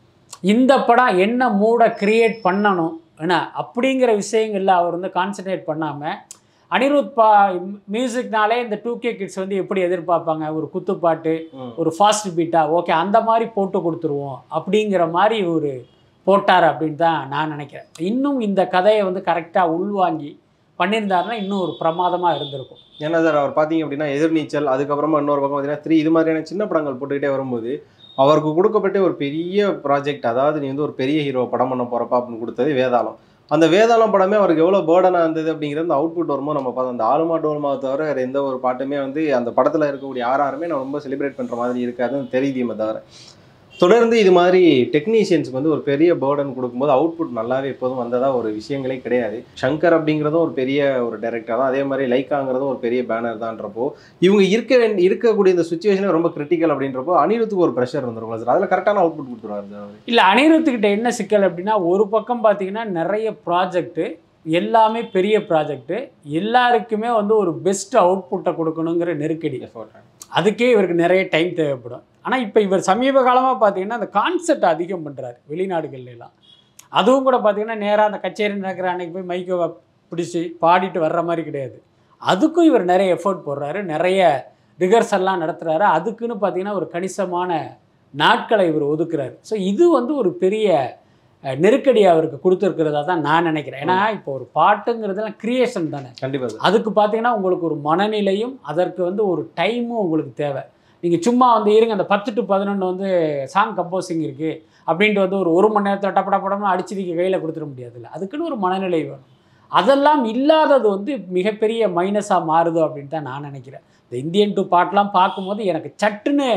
A: இந்த படம் என்ன மூடை கிரியேட் பண்ணணும் என்ன அப்படிங்கிற விஷயங்களில் அவர் வந்து கான்சன்ட்ரேட் பண்ணாமல் அனிருத் பா மியூசிக்னாலே இந்த டூ கே கிட்ஸ் வந்து எப்படி எதிர்பார்ப்பாங்க, ஒரு குத்துப்பாட்டு ஒரு ஃபாஸ்ட் பீட்டா ஓகே அந்த மாதிரி போட்டு கொடுத்துருவோம் அப்படிங்கிற மாதிரி ஒரு போட்டார் அப்படின்னு தான் நான் நினைக்கிறேன். இன்னும் இந்த கதையை வந்து கரெக்டாக உள்வாங்கி பண்ணியிருந்தாருன்னா இன்னும் ஒரு பிரமாதமாக இருந்திருக்கும்.
B: ஏன்னா சார் அவர் பார்த்தீங்க அப்படின்னா எதிர்நீச்சல், அதுக்கப்புறமா இன்னொரு பக்கம் பார்த்தீங்கன்னா த்ரீ, இது மாதிரியான சின்ன படங்கள் போட்டுக்கிட்டே வரும்போது அவருக்கு கொடுக்கப்பட்ட ஒரு பெரிய ப்ராஜெக்ட், அதாவது நீ வந்து ஒரு பெரிய ஹீரோ படம் பண்ண போகிறப்பா அப்படின்னு கொடுத்தது வேதாளம். அந்த வேதாளம் படமே அவருக்கு எவ்வளோ பேர்டனாக இருந்தது அப்படிங்கிறது அந்த அவுட்புட் வரும்போது நம்ம பார்த்தோம். அந்த ஆலுமா டோல்மாவை தவிர வேறு எந்த ஒரு பாட்டுமே வந்து அந்த படத்தில் இருக்கக்கூடிய யாராருமே நான் ரொம்ப செலிப்ரேட் பண்ணுற மாதிரி இருக்காதுன்னு தெரியுதுமே தவிர, தொடர்ந்து இது மாதிரி டெக்னீஷியன்ஸுக்கு வந்து ஒரு பெரிய பேர்டன் கொடுக்கும்போது அவுட்புட் நல்லாவே எப்போதும் வந்ததாக ஒரு விஷயங்களே கிடையாது. சங்கர் அப்படிங்கிறதும் ஒரு பெரிய ஒரு டைரக்டர் தான், அதே மாதிரி லைக்காங்கிறதும் ஒரு பெரிய பேனர் தான்றப்போ இவங்க இருக்க வேண்டி இருக்கக்கூடிய இந்த சுச்சுவேஷனே ரொம்ப கிரிட்டிக்கல் அப்படின்றப்போ அனிருத்துக்கு ஒரு ப்ரெஷர் வந்துருக்கும் சார். அதில் கரெக்டான அவுட்புட் கொடுத்துருவாரு சார்.
A: இல்லை அனிருத்துக்கிட்ட என்ன சிக்கல் அப்படின்னா ஒரு பக்கம் பார்த்தீங்கன்னா நிறைய ப்ராஜெக்ட்டு எல்லாமே பெரிய ப்ராஜெக்ட்டு, எல்லாருக்குமே வந்து ஒரு பெஸ்ட் அவுட்புட்டை கொடுக்கணுங்கிற நெருக்கடி, அதுக்கே இவருக்கு நிறைய டைம் தேவைப்படும். ஆனால் இப்போ இவர் சமீப காலமாக பார்த்தீங்கன்னா அந்த கான்செப்ட் அதிகம் பண்ணுறாரு வெளிநாடுகள்லாம். அதுவும் கூட பார்த்தீங்கன்னா நேராக அந்த கச்சேரி நடக்கிற அன்னைக்கு போய் மைக்கை பிடிச்சி பாடிட்டு வர்ற மாதிரி கிடையாது. அதுக்கும் இவர் நிறைய எஃபோர்ட் போடுறாரு, நிறைய ரிஹர்சல்லாம் நடத்துகிறாரு. அதுக்குன்னு பார்த்தீங்கன்னா ஒரு கணிசமான நாட்களை இவர் ஒதுக்குறாரு. ஸோ இது வந்து ஒரு பெரிய நெருக்கடி அவருக்கு கொடுத்துருக்கிறதா தான் நான் நினைக்கிறேன். ஏன்னா இப்போ ஒரு பாட்டுங்கிறதுலாம் கிரியேஷன் தானே.
B: கண்டிப்பாக
A: அதுக்கு பார்த்தீங்கன்னா உங்களுக்கு ஒரு மனநிலையும் அதற்கு வந்து ஒரு டைமும் உங்களுக்கு தேவை. நீங்கள் சும்மா வந்து இருங்க அந்த பத்து டு பதினொன்று வந்து சாங் கம்போசிங் இருக்குது அப்படின்ட்டு வந்து ஒரு ஒரு மணி நேரத்தில் டப்பட படம்னு அடிச்சுதிக்க கையில் கொடுத்துட முடியாதுல்ல. அதுக்குன்னு ஒரு மனநிலை வேணும். அதெல்லாம் இல்லாதது வந்து மிகப்பெரிய மைனஸாக மாறுது அப்படின்னு தான் நான் நினைக்கிறேன். இந்த இந்தியன் டூ பாட்டெலாம் பார்க்கும்போது எனக்கு சட்டுன்னு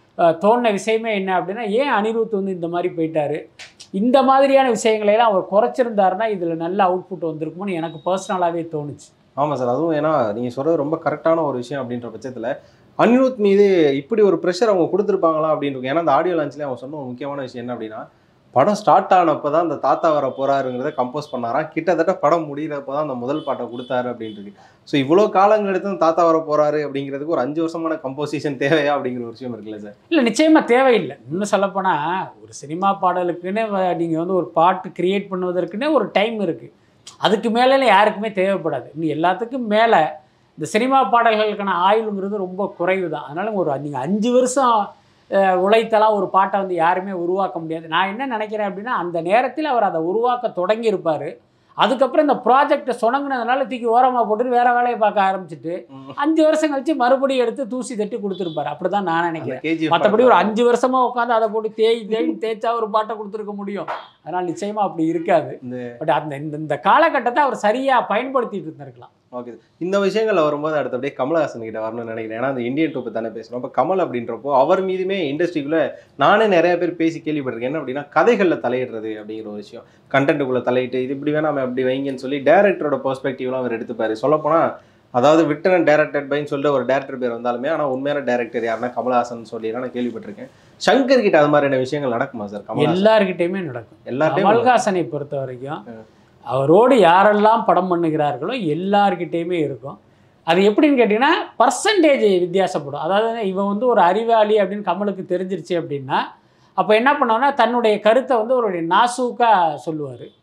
A: தோணின விஷயமே என்ன அப்படின்னா, ஏன் அனிருத் வந்து இந்த மாதிரி போயிட்டார், இந்த மாதிரியான விஷயங்களையெல்லாம் அவர் குறைச்சிருந்தாருன்னா இதில் நல்ல அவுட்புட் வந்திருக்கும்னு எனக்கு பர்சனலாகவே தோணுச்சு.
B: ஆமாம் சார். அதுவும் ஏன்னா நீங்கள் சொல்கிறது ரொம்ப கரெக்டான ஒரு விஷயம் அப்படின்ற பட்சத்தில் அனிருத் மீது இப்படி ஒரு ப்ரெஷர் அவங்க கொடுத்துருப்பாங்களா அப்படின்னு. ஏன்னா அந்த ஆடியோ லான்ச்லேயே அவங்க சொன்ன ஒரு முக்கியமான விஷயம் என்ன அப்படின்னா, படம் ஸ்டார்ட் ஆனப்போ தான் அந்த தாத்தா வர போகிறாருங்கிறத கம்போஸ் பண்ணாராம். கிட்டத்தட்ட படம் முடிகிறப்போ தான் அந்த முதல் பாட்டை கொடுத்தாரு அப்படின்ட்டு. ஸோ இவ்வளோ காலங்கள் எடுத்து தாத்தா வர போகிறாரு அப்படிங்கிறதுக்கு ஒரு அஞ்சு வருஷமான கம்போசிஷன் தேவையா அப்படிங்கிற ஒரு விஷயம் இருக்குல்ல சார்?
A: இல்லை நிச்சயமாக தேவையில்லை. இன்னும் சொல்லப்போனால் ஒரு சினிமா பாடலுக்குன்னு நீங்கள் வந்து ஒரு பாட்டு கிரியேட் பண்ணுவதற்குன்னே ஒரு டைம் இருக்குது. அதுக்கு மேலே யாருக்குமே தேவைப்படாது. இன்னும் எல்லாத்துக்கும் மேலே இந்த சினிமா பாடல்களுக்கான ஆயுளுங்கிறது ரொம்ப குறைவு தான். அதனால் ஒரு நீங்கள் அஞ்சு வருஷம் உழைத்தலாம் ஒரு பாட்டை வந்து யாருமே உருவாக்க முடியாது. நான் என்ன நினைக்கிறேன் அப்படின்னா, அந்த நேரத்தில் அவர் அதை உருவாக்க தொடங்கியிருப்பார். அதுக்கப்புறம் இந்த ப்ராஜெக்டை சொனங்கினதுனால தூக்கி ஓரமாக போட்டுட்டு வேறு வேலையை பார்க்க ஆரம்பிச்சுட்டு அஞ்சு வருஷம் கழிச்சு மறுபடியும் எடுத்து தூசி தட்டி கொடுத்துருப்பாரு. அப்படி தான் நான் நினைக்கிறேன். மற்றபடி ஒரு அஞ்சு வருஷமாக உட்காந்து அதை போட்டு தேய் தேய் தேய்ச்சா ஒரு பாட்டை கொடுத்துருக்க முடியும். அதனால் நிச்சயமாக அப்படி இருக்காது. பட் அந்த இந்த காலகட்டத்தை அவர் சரியாக பயன்படுத்திட்டு இருந்திருக்கலாம்.
B: ஓகே. இந்த விஷயங்கள் வரும்போது அடுத்தபடியே கமலஹாசன் கிட்ட வரணும்னு நினைக்கிறேன். ஏன்னா அந்த இந்தியன் டூ தானே பேசணும். இப்போ கமல் அப்படின்றப்போ அவர் மீதுமே இண்டஸ்ட்ரிக்குள்ளே நானே நிறைய பேர் பேசி கேள்விப்பட்டிருக்கேன். என்ன அப்படின்னா கதைகளில் தலையிடுறது அப்படிங்கிற ஒரு விஷயம், கண்டென்ட்டுக்குள்ளே தலையிட்டு இது இப்படி வேணாம் அப்படி வைங்கன்னு சொல்லி டேரக்டரோட பெர்ஸ்பெக்டிவ்லாம் அவர் எடுத்துப்பாரு. சொல்லப்போனால் அதாவது விட்டன் அண்ட் டேரக்டட் பைன்னு சொல்லிட்டு ஒரு டேரக்டர் பேர் வந்தாலுமே ஆனால் உண்மையான டேரக்டர் யாருன்னா கமலஹாசன் சொல்லி நான் கேள்விப்பட்டிருக்கேன். சங்கர் கிட்ட அது மாதிரியான விஷயங்கள் நடக்குமா சார்? கமல்
A: எல்லார்கிட்டையுமே நடக்கும்.
B: எல்லார்ட்டையும்.
A: கமல்ஹாசனை பொறுத்த வரைக்கும் அவரோடு யாரெல்லாம் படம் பண்ணுகிறார்களோ எல்லார்கிட்டையுமே இருக்கும். அது எப்படின்னு கேட்டிங்கன்னா பர்சன்டேஜ் வித்தியாசப்படும். அதாவது இவன் வந்து ஒரு அறிவாளி அப்படின்னு கமலுக்கு தெரிஞ்சிருச்சு அப்படின்னா அப்போ என்ன பண்ணுவான்னா தன்னுடைய கருத்தை வந்து ஒரு நாசூக்காக சொல்லுவார்.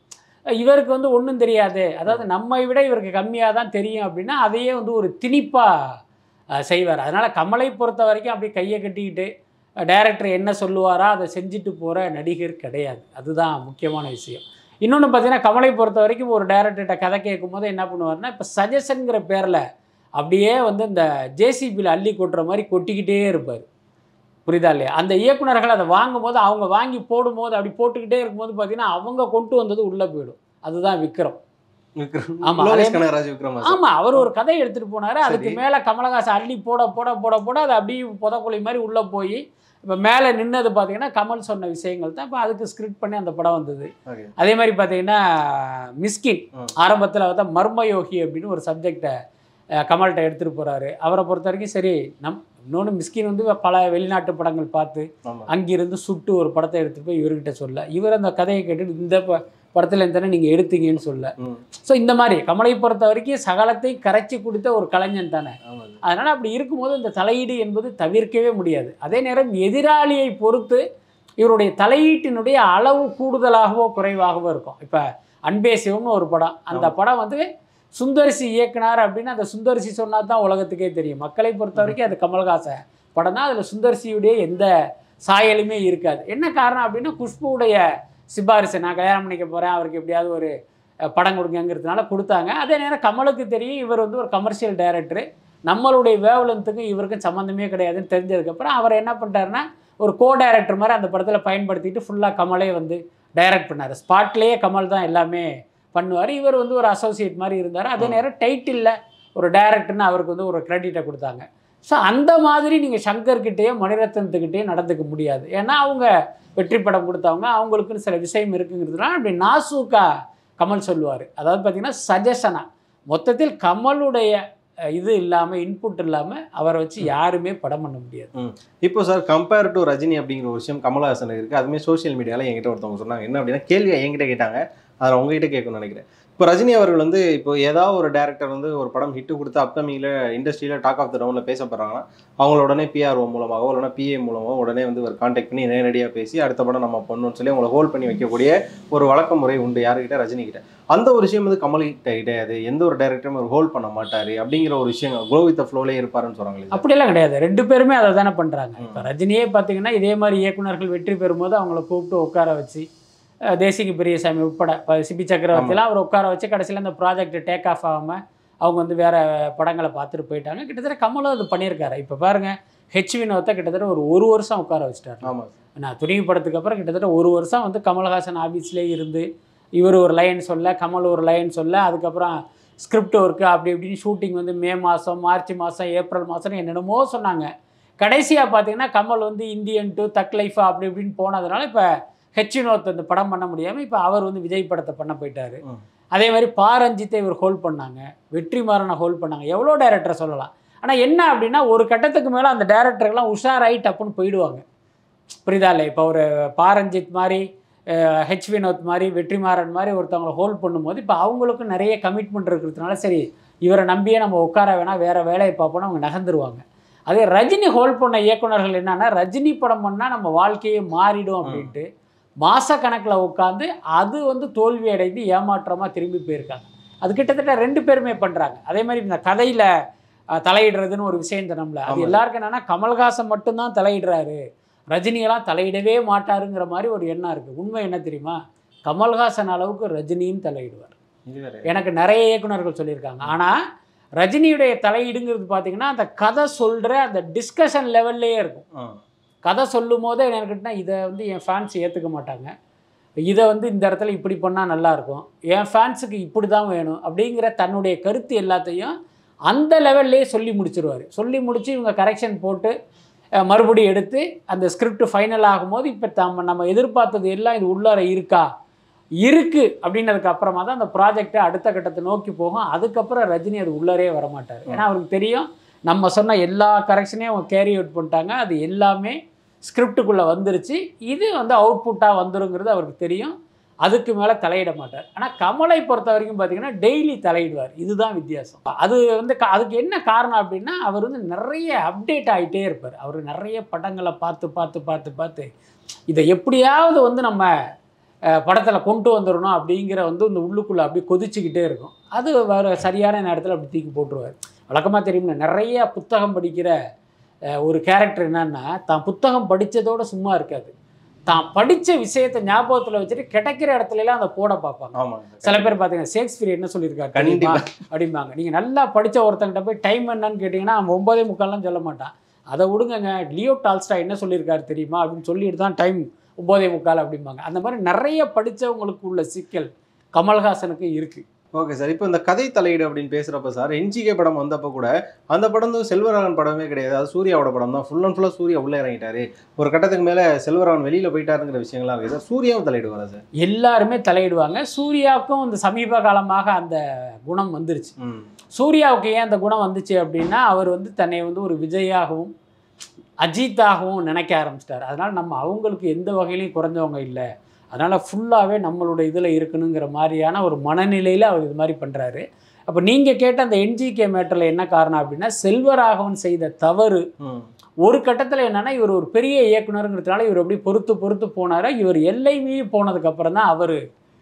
A: இவருக்கு வந்து ஒன்றும் தெரியாது, அதாவது நம்மை விட இவருக்கு கம்மியாக தான் தெரியும் அப்படின்னா அதையே வந்து ஒரு திணிப்பாக செய்வார். அதனால் கமலை பொறுத்த வரைக்கும் அப்படி கையை கட்டிக்கிட்டு டைரக்டர் என்ன சொல்லுவாரோ அதை செஞ்சுட்டு போகிற நடிகர் கிடையாது. அதுதான் முக்கியமான விஷயம். இன்னொன்று பார்த்தீங்கன்னா, கமலை பொறுத்த வரைக்கும் ஒரு டைரக்டர்கிட்ட கதை கேட்கும் போது என்ன பண்ணுவார்னா, இப்போ சஜஷனுங்கிற பேரில் அப்படியே வந்து இந்த ஜேசிபியில் அள்ளி கொட்டுற மாதிரி கொட்டிக்கிட்டே இருப்பார். புரியுதா இல்லையா? அந்த இயக்குநர்கள் அதை வாங்கும்போது அவங்க வாங்கி போடும்போது அப்படி போட்டுக்கிட்டே இருக்கும்போது பார்த்தீங்கன்னா அவங்க கொண்டு வந்தது உள்ளே போயிடும். அதுதான் விக்ரம். ஆமாம் ஆமாம் அவர் ஒரு கதையை எடுத்துகிட்டு போனார். அதுக்கு மேலே கமலஹாசன் அள்ளி போட போட போட போட அது அப்படியே புதக்குழி மாதிரி உள்ளே போய் இப்போ மேலே நின்னது பார்த்தீங்கன்னா கமல் சொன்ன விஷயங்கள் தான். இப்போ அதுக்கு ஸ்கிரிப்ட் பண்ணி அந்த படம் வந்தது. அதே மாதிரி பார்த்தீங்கன்னா மிஸ்கின் ஆரம்பத்தில் வந்து மர்மயோகி அப்படின்னு ஒரு சப்ஜெக்டை கமல்கிட்ட எடுத்துகிட்டு போகிறாரு. அவரை பொறுத்த வரைக்கும் சரி நம் இன்னொன்று மிஸ்கின் வந்து பல வெளிநாட்டு படங்கள் பார்த்து அங்கிருந்து சுட்டு ஒரு படத்தை எடுத்துகிட்டு போய் இவர்கிட்ட சொல்ல, இவர் அந்த கதையை கேட்டுட்டு இந்த ப படத்தில் இருந்தானே நீங்கள் எடுத்தீங்கன்னு சொல்ல. ஸோ இந்த மாதிரி கமலை பொறுத்த வரைக்கும் சகலத்தை கரைச்சி கொடுத்த ஒரு கலைஞன் தானே. அதனால் அப்படி இருக்கும்போது இந்த தலையீடு என்பது தவிர்க்கவே முடியாது. அதே நேரம் எதிராளியை பொறுத்து இவருடைய தலையீட்டினுடைய அளவு கூடுதலாகவோ குறைவாகவோ இருக்கும். இப்போ அன்பே சிவம்னு ஒரு படம், அந்த படம் வந்து சுந்தரிசி இயக்குனார் அப்படின்னா அந்த சுந்தரிசி சொன்னால் தான் உலகத்துக்கே தெரியும். மக்களை பொறுத்த வரைக்கும் அது கமல்ஹாசன் படம் தான். அதில் சுந்தரிசியுடைய எந்த சாயலுமே இருக்காது. என்ன காரணம் அப்படின்னா குஷ்புடைய சிபாரிசை நான் கல்யாணம் பண்ணிக்க போகிறேன் அவருக்கு எப்படியாவது ஒரு படம் கொடுங்கங்கிறதுனால கொடுத்தாங்க. அதே நேரம் கமலுக்கு தெரியும் இவர் வந்து ஒரு கமர்ஷியல் டைரக்டரு, நம்மளுடைய வேவலத்துக்கும் இவருக்கும் சம்மந்தமே கிடையாதுன்னு தெரிஞ்சதுக்கப்புறம் அவர் என்ன பண்ணிட்டாருன்னா ஒரு கோ டைரக்டர் மாதிரி அந்த படத்தில் பயன்படுத்திட்டு ஃபுல்லாக கமலே வந்து டைரக்ட் பண்ணார். ஸ்பாட்லேயே கமல் தான் எல்லாமே பண்ணுவார். இவர் வந்து ஒரு அசோசியேட் மாதிரி இருந்தார். அதே நேரம் டைட்டிலில் ஒரு டைரக்டர்னு அவருக்கு வந்து ஒரு கிரெடிட்டை கொடுத்தாங்க. ஸோ அந்த மாதிரி நீங்கள் சங்கர்கிட்டேயோ மணிரத்னத்துக்கிட்டேயோ நடந்துக்க முடியாது. ஏன்னா அவங்க வெற்றி படம் கொடுத்தவங்க, அவங்களுக்குன்னு சில விஷயம் இருக்குங்கிறதுனால அப்படி நாசூக்கா கமல் சொல்லுவார். அதாவது பார்த்திங்கன்னா சஜஷனா மொத்தத்தில் கமலுடைய இது இல்லாமல் இன்புட் இல்லாமல் அவரை வச்சு யாருமே படம் பண்ண முடியாது.
B: இப்போ சார் கம்பேர் டு ரஜினி அப்படிங்கிற ஒரு விஷயம் கமல்ஹாசன் இருக்குது. அதுமாதிரி சோஷியல் மீடியாவில் என்கிட்ட ஒருத்தவங்க சொன்னாங்க என்ன அப்படின்னா, கேள்வியை என்கிட்ட கேட்டாங்க, அதில் உங்ககிட்ட கேட்கணும்னு நினைக்கிறேன். இப்போ ரஜினி அவர்கள் வந்து இப்போ ஏதாவது ஒரு டேரக்டர் வந்து ஒரு படம் ஹிட்டு கொடுத்து அப்கமிங்கில் இண்டஸ்ட்ரியில் டாக் ஆஃப் த டவுனில் பேசப்படுறாங்கன்னா அவங்கள உடனே பிஆர்ஓ மூலமாகவோ இல்லைனா பிஏ மூலமாகவோ உடனே வந்து ஒரு கான்டாக்ட் பண்ணி நேரடியாக பேசி அடுத்த படம் நம்ம பண்ணணும்னு சொல்லி அவங்களை ஹோல்ட் பண்ணி வைக்கக்கூடிய ஒரு வழக்க முறை உண்டு யாருக்கிட்ட, ரஜினிகிட்ட. அந்த ஒரு விஷயம் வந்து கமல்கிட்ட கிடையாது. எந்த ஒரு டேரக்டரும் ஒரு ஹோல்ட் பண்ண மாட்டார் அப்படிங்கிற ஒரு விஷயம் க்ளோ வித் ஃப்ளோலே இருப்பாருன்னு சொல்கிறாங்களே.
A: அப்படியெல்லாம் கிடையாது. ரெண்டு பேருமே அதை தானே பண்ணுறாங்க. இப்போ ரஜினியே பார்த்தீங்கன்னா இதே மாதிரி இயக்குநர்கள் வெற்றி பெறும்போது அவங்கள கூப்பிட்டு உட்கார வச்சு தேசிக பெரியசாமி உட்பட சிபி சக்கரவர்த்திலாம் அவர் உட்கார வச்சு கடைசியில் அந்த ப்ராஜெக்ட் டேக் ஆஃப் ஆகாமல் அவங்க வந்து வேறு படங்களை பார்த்துட்டு போயிட்டாங்க. கிட்டத்தட்ட கமலும் அது பண்ணியிருக்காரு. இப்போ பாருங்கள் ஹெச் வினோத்தை கிட்டத்தட்ட ஒரு ஒரு வருஷம் உட்கார வச்சுட்டார்.
B: ஆமாம்,
A: நான் துணிவு படத்துக்கு அப்புறம் கிட்டத்தட்ட ஒரு வருஷம் வந்து கமல்ஹாசன் ஆஃபீஸ்லேயே இருந்து இவர் ஒரு லைன் சொல்ல, கமல் ஒரு லைன் சொல்ல, அதுக்கப்புறம் ஸ்கிரிப்ட் ஒர்க்கு அப்படி இப்படின்னு ஷூட்டிங் வந்து மே மாதம் மார்ச் மாதம் ஏப்ரல் மாதம்னு என்னென்னமோ சொன்னாங்க. கடைசியாக பார்த்தீங்கன்னா கமல் வந்து இந்தியன் டூ தக் லைஃபா அப்படி இப்படின்னு போனதுனால இப்போ ஹெச் வினோத் அந்த படம் பண்ண முடியாமல் இப்போ அவர் வந்து விஜய் படத்தை பண்ண போயிட்டார். அதே மாதிரி பாரஞ்சித்தை இவர் ஹோல்ட் பண்ணாங்க, வெற்றிமாறனை ஹோல்ட் பண்ணாங்க, எவ்வளோ டைரக்டரை சொல்லலாம். ஆனால் என்ன அப்படின்னா ஒரு கட்டத்துக்கு மேலே அந்த டைரக்டர்கள்லாம் உஷாராகி டப்புன்னு போயிடுவாங்க. புரியுதா இல்லை? இப்போ ஒரு பாரஞ்சித் மாதிரி ஹெச் வினோத் மாதிரி வெற்றிமாறன் மாதிரி ஒருத்தவங்களை ஹோல்ட் பண்ணும்போது இப்போ அவங்களுக்கும் நிறைய கமிட்மெண்ட் இருக்கிறதுனால சரி இவரை நம்பியே நம்ம உட்கார வேணால் வேறு வேலையை பார்ப்போன்னா அவங்க நகர்ந்துருவாங்க. அதே ரஜினி ஹோல்ட் பண்ண இயக்குநர்கள் என்னன்னா ரஜினி படம் பண்ணால் நம்ம வாழ்க்கையே மாறிடும் அப்படின்ட்டு மாதக்கணக்கில் உட்காந்து அது வந்து தோல்வி அடைந்து ஏமாற்றமாக திரும்பி போயிருக்காங்க. அது கிட்டத்தட்ட ரெண்டு பேருமே பண்ணுறாங்க. அதே மாதிரி இந்த கதையில் தலையிடுறதுன்னு ஒரு விஷயம் தனம்ல அது எல்லாருக்கும் என்னென்னா கமல்ஹாசன் மட்டும்தான் தலையிடுறாரு, ரஜினியெல்லாம் தலையிடவே மாட்டாருங்கிற மாதிரி ஒரு எண்ணம் இருக்குது. உண்மை என்ன தெரியுமா? கமல்ஹாசன் அளவுக்கு ரஜினியும் தலையிடுவார். எனக்கு நிறைய இயக்குநர்கள் சொல்லியிருக்காங்க. ஆனால் ரஜினியுடைய தலையீடுங்கிறது பார்த்தீங்கன்னா அந்த கதை சொல்கிற அந்த டிஸ்கஷன் லெவல்லையே இருக்கும். கதை சொல்லும் போதே எனக்கிட்டனா இதை வந்து என் ஃபேன்ஸ் ஏற்றுக்க மாட்டாங்க, இதை வந்து இந்த இடத்துல இப்படி பண்ணால் நல்லாயிருக்கும், என் ஃபேன்ஸுக்கு இப்படி தான் வேணும் அப்படிங்கிற தன்னுடைய கருத்து எல்லாத்தையும் அந்த லெவல்லையே சொல்லி முடிச்சிருவார். சொல்லி முடித்து இவங்க கரெக்ஷன் போட்டு மறுபடியும் எடுத்து அந்த ஸ்கிரிப்ட் ஃபைனல் ஆகும்போது இப்போ நம்ம நம்ம எதிர்பார்த்தது எல்லாம் இது உள்ளார இருக்கா இருக்குது அப்படின்னதுக்கு அப்புறமா தான் அந்த ப்ராஜெக்டை அடுத்த கட்டத்தை நோக்கி போகும். அதுக்கப்புறம் ரஜினி அது உள்ளரே வரமாட்டார். ஏன்னா அவருக்கு தெரியும் நம்ம சொன்ன எல்லா கரெக்ஷனையும் அவங்க கேரி அவுட் பண்ணிட்டாங்க, அது எல்லாமே ஸ்கிரிப்டுக்குள்ளே வந்துருச்சு, இது வந்து அவுட்புட்டாக வந்துருங்கிறது அவருக்கு தெரியும். அதுக்கு மேலே தலையிட மாட்டார். ஆனால் கமலை பொறுத்த வரைக்கும் பார்த்திங்கன்னா டெய்லி தலையிடுவார். இதுதான் வித்தியாசம். அது வந்து அதுக்கு என்ன காரணம் அப்படின்னா அவர் வந்து நிறைய அப்டேட் ஆகிட்டே இருப்பார். அவர் நிறைய படங்களை பார்த்து பார்த்து பார்த்து பார்த்து இதை எப்படியாவது வந்து நம்ம படத்தில் கொண்டு வந்துடணும் அப்படிங்கிற வந்து இந்த உள்ளுக்குள்ளே அப்படி கொதிச்சுக்கிட்டே இருக்கும். அது வர சரியான நேரத்தில் அப்படி தூக்கி போட்டுருவார். வழக்கமாக தெரியும்ல, நிறைய புத்தகம் படிக்கிற ஒரு கேரக்டர் என்னன்னா, தான் புத்தகம் படித்ததோடு சும்மா இருக்காது, தான் படித்த விஷயத்தை ஞாபகத்தில் வச்சுட்டு கிடைக்கிற இடத்துலலாம் அதை போட பார்ப்பாங்க. சில பேர் பார்த்தீங்கன்னா ஷேக்ஸ்பியர் என்ன சொல்லியிருக்காரு அப்படிம்பாங்க. நீங்கள் நல்லா படித்த ஒருத்தங்கிட்ட போய் டைம் என்னன்னு கேட்டிங்கன்னா அவன் ஒன்பதே முக்கால்லாம் சொல்ல மாட்டான். அதை விடுங்கங்க, லியோ டால்ஸ்டாய் என்ன சொல்லியிருக்காரு தெரியுமா அப்படின்னு சொல்லிட்டு தான் டைம் ஒன்பதே முக்கால் அப்படிம்பாங்க. அந்த மாதிரி நிறைய படித்தவங்களுக்கு உள்ள சிக்கல் கமல்ஹாசனுக்கு இருக்குது.
B: Okay sir. இப்போ இந்த கதை தலையீடு அப்படின்னு பேசுகிறப்ப சார், என்ஜிகே படம் வந்தப்போ கூட அந்த படம் வந்து செல்வராகவன் படமே கிடையாது, அது சூர்யாவோட படம் தான். ஃபுல் அண்ட் ஃபுல்லாக சூர்யா உள்ளே இறங்கிட்டாரு, ஒரு கட்டத்துக்கு மேலே செல்வராகவன் வெளியில் போயிட்டாருங்கிற விஷயங்கள்லாம் இருக்குது சார். சூர்யாவும் தலையிடுவாரா சார்? எல்லாருமே
A: தலையிடுவாங்க. சூர்யாவுக்கும் இந்த சமீப காலமாக அந்த குணம் வந்துருச்சு. சூர்யாவுக்கு ஏன் அந்த குணம் வந்துச்சு அப்படின்னா, அவர் வந்து தன்னை வந்து ஒரு விஜயாகவும் அஜித்தாகவும் நினைக்க ஆரம்பிச்சிட்டார். அதனால் நம்ம அவங்களுக்கு எந்த வகையிலையும் குறைஞ்சவங்க இல்லை, அதனால் ஃபுல்லாகவே நம்மளோட இதில் இருக்கணுங்கிற மாதிரியான ஒரு மனநிலையில் அவர் இது மாதிரி பண்ணுறாரு. அப்போ நீங்கள் கேட்ட அந்த என்ஜிகே மேட்டரில் என்ன காரணம் அப்படின்னா, செல்வராகவன் செய்த தவறு ஒரு கட்டத்தில் என்னென்னா, இவர் ஒரு பெரிய இயக்குனருங்கிறதுனால இவர் எப்படி பொறுத்து பொறுத்து போனார். இவர் எல்லை மீறி போனதுக்கப்புறம் தான் அவர்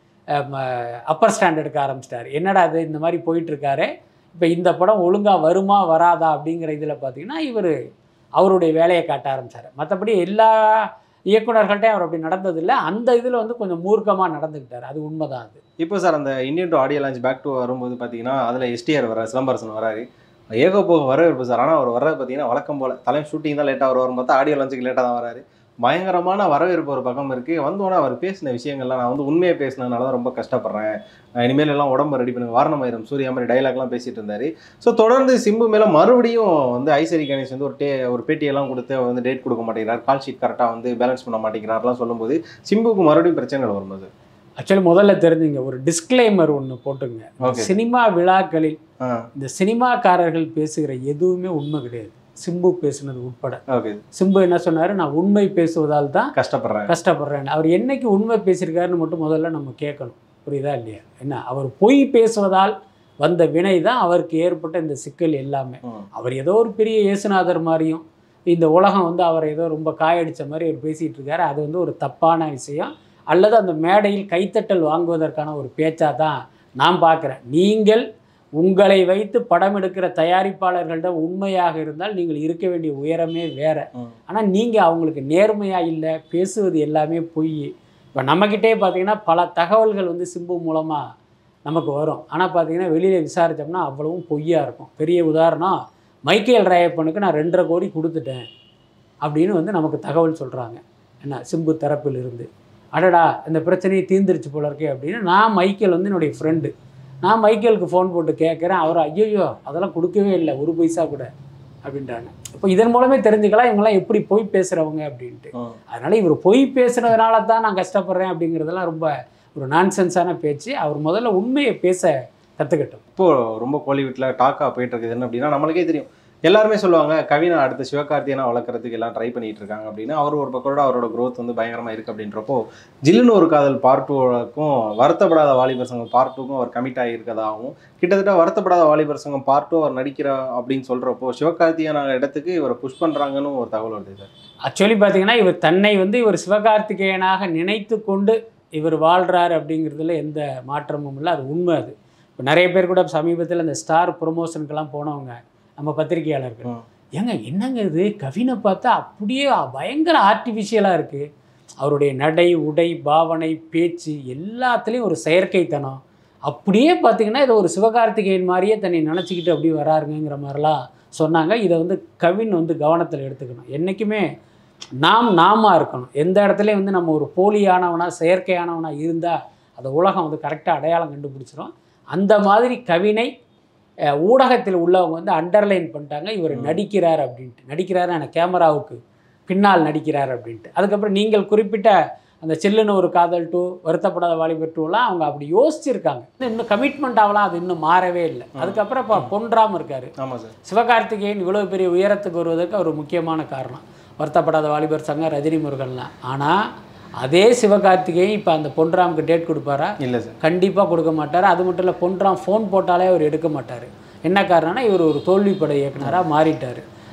A: அப்பர் ஸ்டாண்ட் எடுக்க ஆரம்பிச்சிட்டார். என்னடா அது இந்த மாதிரி போயிட்டுருக்காரு, இப்போ இந்த படம் ஒழுங்காக வருமா வராதா அப்படிங்கிற இதில் பார்த்தீங்கன்னா இவர் அவருடைய வேலையை காட்ட ஆரம்பித்தார். மற்றபடி எல்லா இயக்குநர்கள்ட்டையும் அவர் அப்படி நடந்ததில்லை. அந்த இதில் வந்து கொஞ்சம் மூர்க்கமாக நடந்துக்கிட்டார், அது உண்மைதான். அது
B: இப்போ சார் அந்த Indian two audio launch back to வரும்போது பார்த்தீங்கன்னா அதில் எஸ்டிஆர் வர்றாரு, சிலம்பரசன் வராரு, ஏகோபோக வரவேற்பு சார். ஆனால் அவர் வர்றது பார்த்தீங்கன்னா வழக்கம் போல் தலைமை ஷூட்டிங் தான் லேட்டாக வருவார், பார்த்தா ஆடியோ லான்ச்சுக்கு லேட்டாக தான் வராரு. பயங்கரமான வரவேற்பு ஒரு பக்கம் இருக்குது. வந்தோடனே அவர் பேசின விஷயங்கள்லாம், நான் வந்து உண்மையை பேசினதுனால தான் ரொம்ப கஷ்டப்படுறேன், இனிமேல் எல்லாம் உடம்பு ரெடி பண்ணுங்க, வாரணமாயிரம் சூர்யா மாதிரி டைலாக்லாம் பேசிகிட்டு இருந்தார். ஸோ தொடர்ந்து சிம்பு மேலே மறுபடியும் வந்து ஐஸ்வரி கணேஷ் வந்து ஒரு டே ஒரு பேட்டியெல்லாம் கொடுத்து வந்து டேட் கொடுக்க மாட்டேங்கிறார், கால் ஷீட் கரெக்டாக வந்து பேலன்ஸ் பண்ண மாட்டேங்கிறார்லாம் சொல்லும்போது சிம்புக்கு மறுபடியும் பிரச்சனைகள் வரும்போது
A: ஆக்சுவலி முதல்ல தெரிஞ்சுங்க, ஒரு டிஸ்க்ளைமர் ஒன்று போட்டுங்க. சினிமா விழாக்களில் இந்த சினிமாக்காரர்கள் பேசுகிற எதுவுமே உண்மை கிடையாது, சிம்பு பேசுனது உட்பட. சிம்பு என்ன சொன்னார், நான் உண்மை பேசுவதால் தான் கஷ்டப்படுறேன் கஷ்டப்படுறேன் அவர் என்னைக்கு உண்மை பேசியிருக்காருன்னு மட்டும் முதல்ல நம்ம கேட்கணும், புரியுதா இல்லையா? என்ன, அவர் பொய் பேசுவதால் வந்த வினை தான் அவருக்கு ஏற்பட்ட இந்த சிக்கல் எல்லாமே. அவர் ஏதோ ஒரு பெரிய இயேசுநாதர் மாதிரியும் இந்த உலகம் வந்து அவரை ஏதோ ரொம்ப காயடித்த மாதிரி அவர் பேசிகிட்டு இருக்காரு. அது வந்து ஒரு தப்பான விஷயம், அல்லது அந்த மேடையில் கைத்தட்டல் வாங்குவதற்கான ஒரு பேச்சாக தான் நான் பார்க்குறேன். நீங்கள் உங்களை வைத்து படம் எடுக்கிற தயாரிப்பாளர்களிடம் உண்மையாக இருந்தால் நீங்கள் இருக்க வேண்டிய உயரமே வேறு. ஆனால் நீங்கள் அவங்களுக்கு நேர்மையாக இல்லை, பேசுவது எல்லாமே பொய். இப்போ நம்மக்கிட்டே பார்த்தீங்கன்னா பல தகவல்கள் வந்து சிம்பு மூலமாக நமக்கு வரும், ஆனால் பார்த்தீங்கன்னா வெளியில் விசாரித்தோம்னா அவ்வளவும் பொய்யாக இருக்கும். பெரிய உதாரணம், மைக்கேல் ராயப்பனுக்கு நான் ரெண்டரை கோடி கொடுத்துட்டேன் அப்படின்னு வந்து நமக்கு தகவல் சொல்கிறாங்க, என்ன சிம்பு தரப்பில் இருந்து. அடடா இந்த பிரச்சனையை தீர்ந்துருச்சு போல இருக்கே அப்படின்னு. நான் மைக்கேல் வந்து என்னுடைய ஃப்ரெண்டு, நான் மைக்கேலுக்கு ஃபோன் போட்டு கேட்குறேன், அவர் ஐயோ அதெல்லாம் கொடுக்கவே இல்லை ஒரு பைசா கூட அப்படின்றாங்க. இப்போ இதன் மூலமே தெரிஞ்சுக்கலாம் இவங்கெல்லாம் எப்படி பொய் பேசுகிறவங்க அப்படின்ட்டு. அதனால் இவர் பொய் பேசுனதுனால தான் நான் கஷ்டப்படுறேன் அப்படிங்கிறதெல்லாம் ரொம்ப ஒரு நான்சென்ஸான பேச்சு. அவர் முதல்ல உண்மையை பேச கற்றுக்கிட்டோம்.
B: இப்போது ரொம்ப கோலிவுட்டில் டாக்காக போயிட்டு இருக்குது என்ன அப்படின்னா, நம்மளுக்கே தெரியும், எல்லாருமே சொல்லுவாங்க கவினா அடுத்த சிவகார்த்தியனா வளர்க்குறதுக்கு எல்லாம் ட்ரை பண்ணிட்டு இருக்காங்க அப்படின்னு. அவர் ஒரு பக்கோட அவரோட க்ரோத் வந்து பயங்கரமாக இருக்குது அப்படின்றப்போ, ஜில்லுன்னு ஒரு காதல் பார்ட் டூக்கும் வருத்தப்படாத வாலிபர் சங்கம் பார்ட் டூக்கும் அவர் கமிட் ஆகியிருக்கதாகவும், கிட்டத்தட்ட வருத்தப்படாத வாலிபர் சங்கம் பார்ட் டூ அவர் நடிக்கிற அப்படின்னு சொல்கிறப்போ சிவகார்த்தியனா இடத்துக்கு இவரை புஷ் பண்ணுறாங்கன்னு ஒரு தகவல் வருது சார்.
A: ஆக்சுவலி பார்த்தீங்கன்னா இவர் தன்னை வந்து இவர் சிவகார்த்திகேயனாக நினைத்து கொண்டு இவர் வாழ்கிறார் அப்படிங்கிறதுல எந்த மாற்றமும் இல்லை, அது உண்மை. அது இப்போ நிறைய பேர் கூட சமீபத்தில் அந்த ஸ்டார் ப்ரொமோஷனுக்கெல்லாம் போனவங்க நம்ம பத்திரிகையாளர்கள், ஏங்க என்னங்க இது கவினை பார்த்தா அப்படியே பயங்கர ஆர்டிஃபிஷியலாக இருக்குது, அவருடைய நடை உடை பாவனை பேச்சு எல்லாத்துலேயும் ஒரு செயற்கைத்தனம், அப்படியே பார்த்திங்கன்னா இதை ஒரு சிவகார்த்திகேயன் மாதிரியே தன்னை நினச்சிக்கிட்டு அப்படி வராருங்கிற மாதிரிலாம் சொன்னாங்க. இதை வந்து கவின் வந்து கவனத்தில் எடுத்துக்கணும். என்றைக்குமே நாம் நாம இருக்கணும். எந்த இடத்துலையும் வந்து நம்ம ஒரு போலியானவனாக செயற்கையானவனாக இருந்தால் அதை உலகம் வந்து கரெக்டாக அடையாளம் கண்டுபிடிச்சிடும். அந்த மாதிரி கவினை ஊடகத்தில் உள்ளவங்க வந்து அண்டர்லைன் பண்ணிட்டாங்க, இவர் நடிக்கிறார் அப்படின்ட்டு. நடிக்கிறாரு ஆனால் கேமராவுக்கு பின்னால் நடிக்கிறார் அப்படின்ட்டு. அதுக்கப்புறம் நீங்கள் குறிப்பிட்ட அந்த சில்லுன்னு ஒரு காதல் டூ, வருத்தப்படாத வாலிபர் டூலாம் அவங்க அப்படி யோசிச்சிருக்காங்க. இன்னும் கமிட்மெண்ட் ஆகலாம், அது இன்னும் மாறவே இல்லை. அதுக்கப்புறம் இப்போ பொன்ராம் இருக்கார்.
B: ஆமாம் சார்.
A: சிவகார்த்திகேயன் இவ்வளோ பெரிய உயரத்துக்கு வருவதற்கு ஒரு முக்கியமான காரணம் வருத்தப்படாத வாலிபர் சங்கம், ரஜினி முருகன்லாம். ஆனால் அதே சிவகார்த்திகேயன் இப்போ அந்த பொன்ராமுக்கு டேட் கொடுப்பாரா?
B: இல்லை சார்,
A: கண்டிப்பாக கொடுக்க மாட்டார். அது மட்டும் இல்லை, பொன்ராம் ஃபோன் போட்டாலே அவர் எடுக்க மாட்டார். என்ன காரணம்னா இவர் ஒரு தோல்வி பட இயக்குனராக மாறிட்டார்.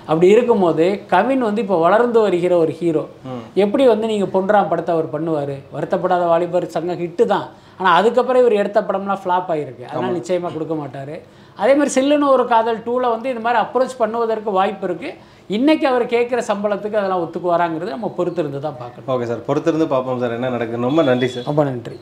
A: அப்படி இருக்கும்போது கவின் வந்து இப்போ வளர்ந்து வருகிற ஒரு ஹீரோ, எப்படி வந்து நீங்கள் பொன்ராம் படத்தை அவர் பண்ணுவார்? வருத்தப்படாத வாலிபர் சங்கம் ஹிட்டு தான், ஆனால் அதுக்கப்புறம் இவர் எடுத்த படம்லாம் ஃப்ளாப் ஆகிருக்கு, அதனால் நிச்சயமாக கொடுக்க மாட்டார். அதே மாதிரி சில்லுன்னு ஒரு காதல் டூவில் வந்து இந்த மாதிரி அப்ரோச் பண்ணுவதற்கு வாய்ப்பு இருக்குது. இன்றைக்கி அவர் கேட்குற சம்பளத்துக்கு அதெல்லாம் ஒத்துக்கு வராங்கிறது நம்ம பொறுத்திருந்து தான் பார்க்கணும்.
B: ஓகே சார், பொறுத்திருந்து பார்ப்போம் சார் என்ன நடக்குது. ரொம்ப நன்றி சார்.
A: ரொம்ப நன்றி.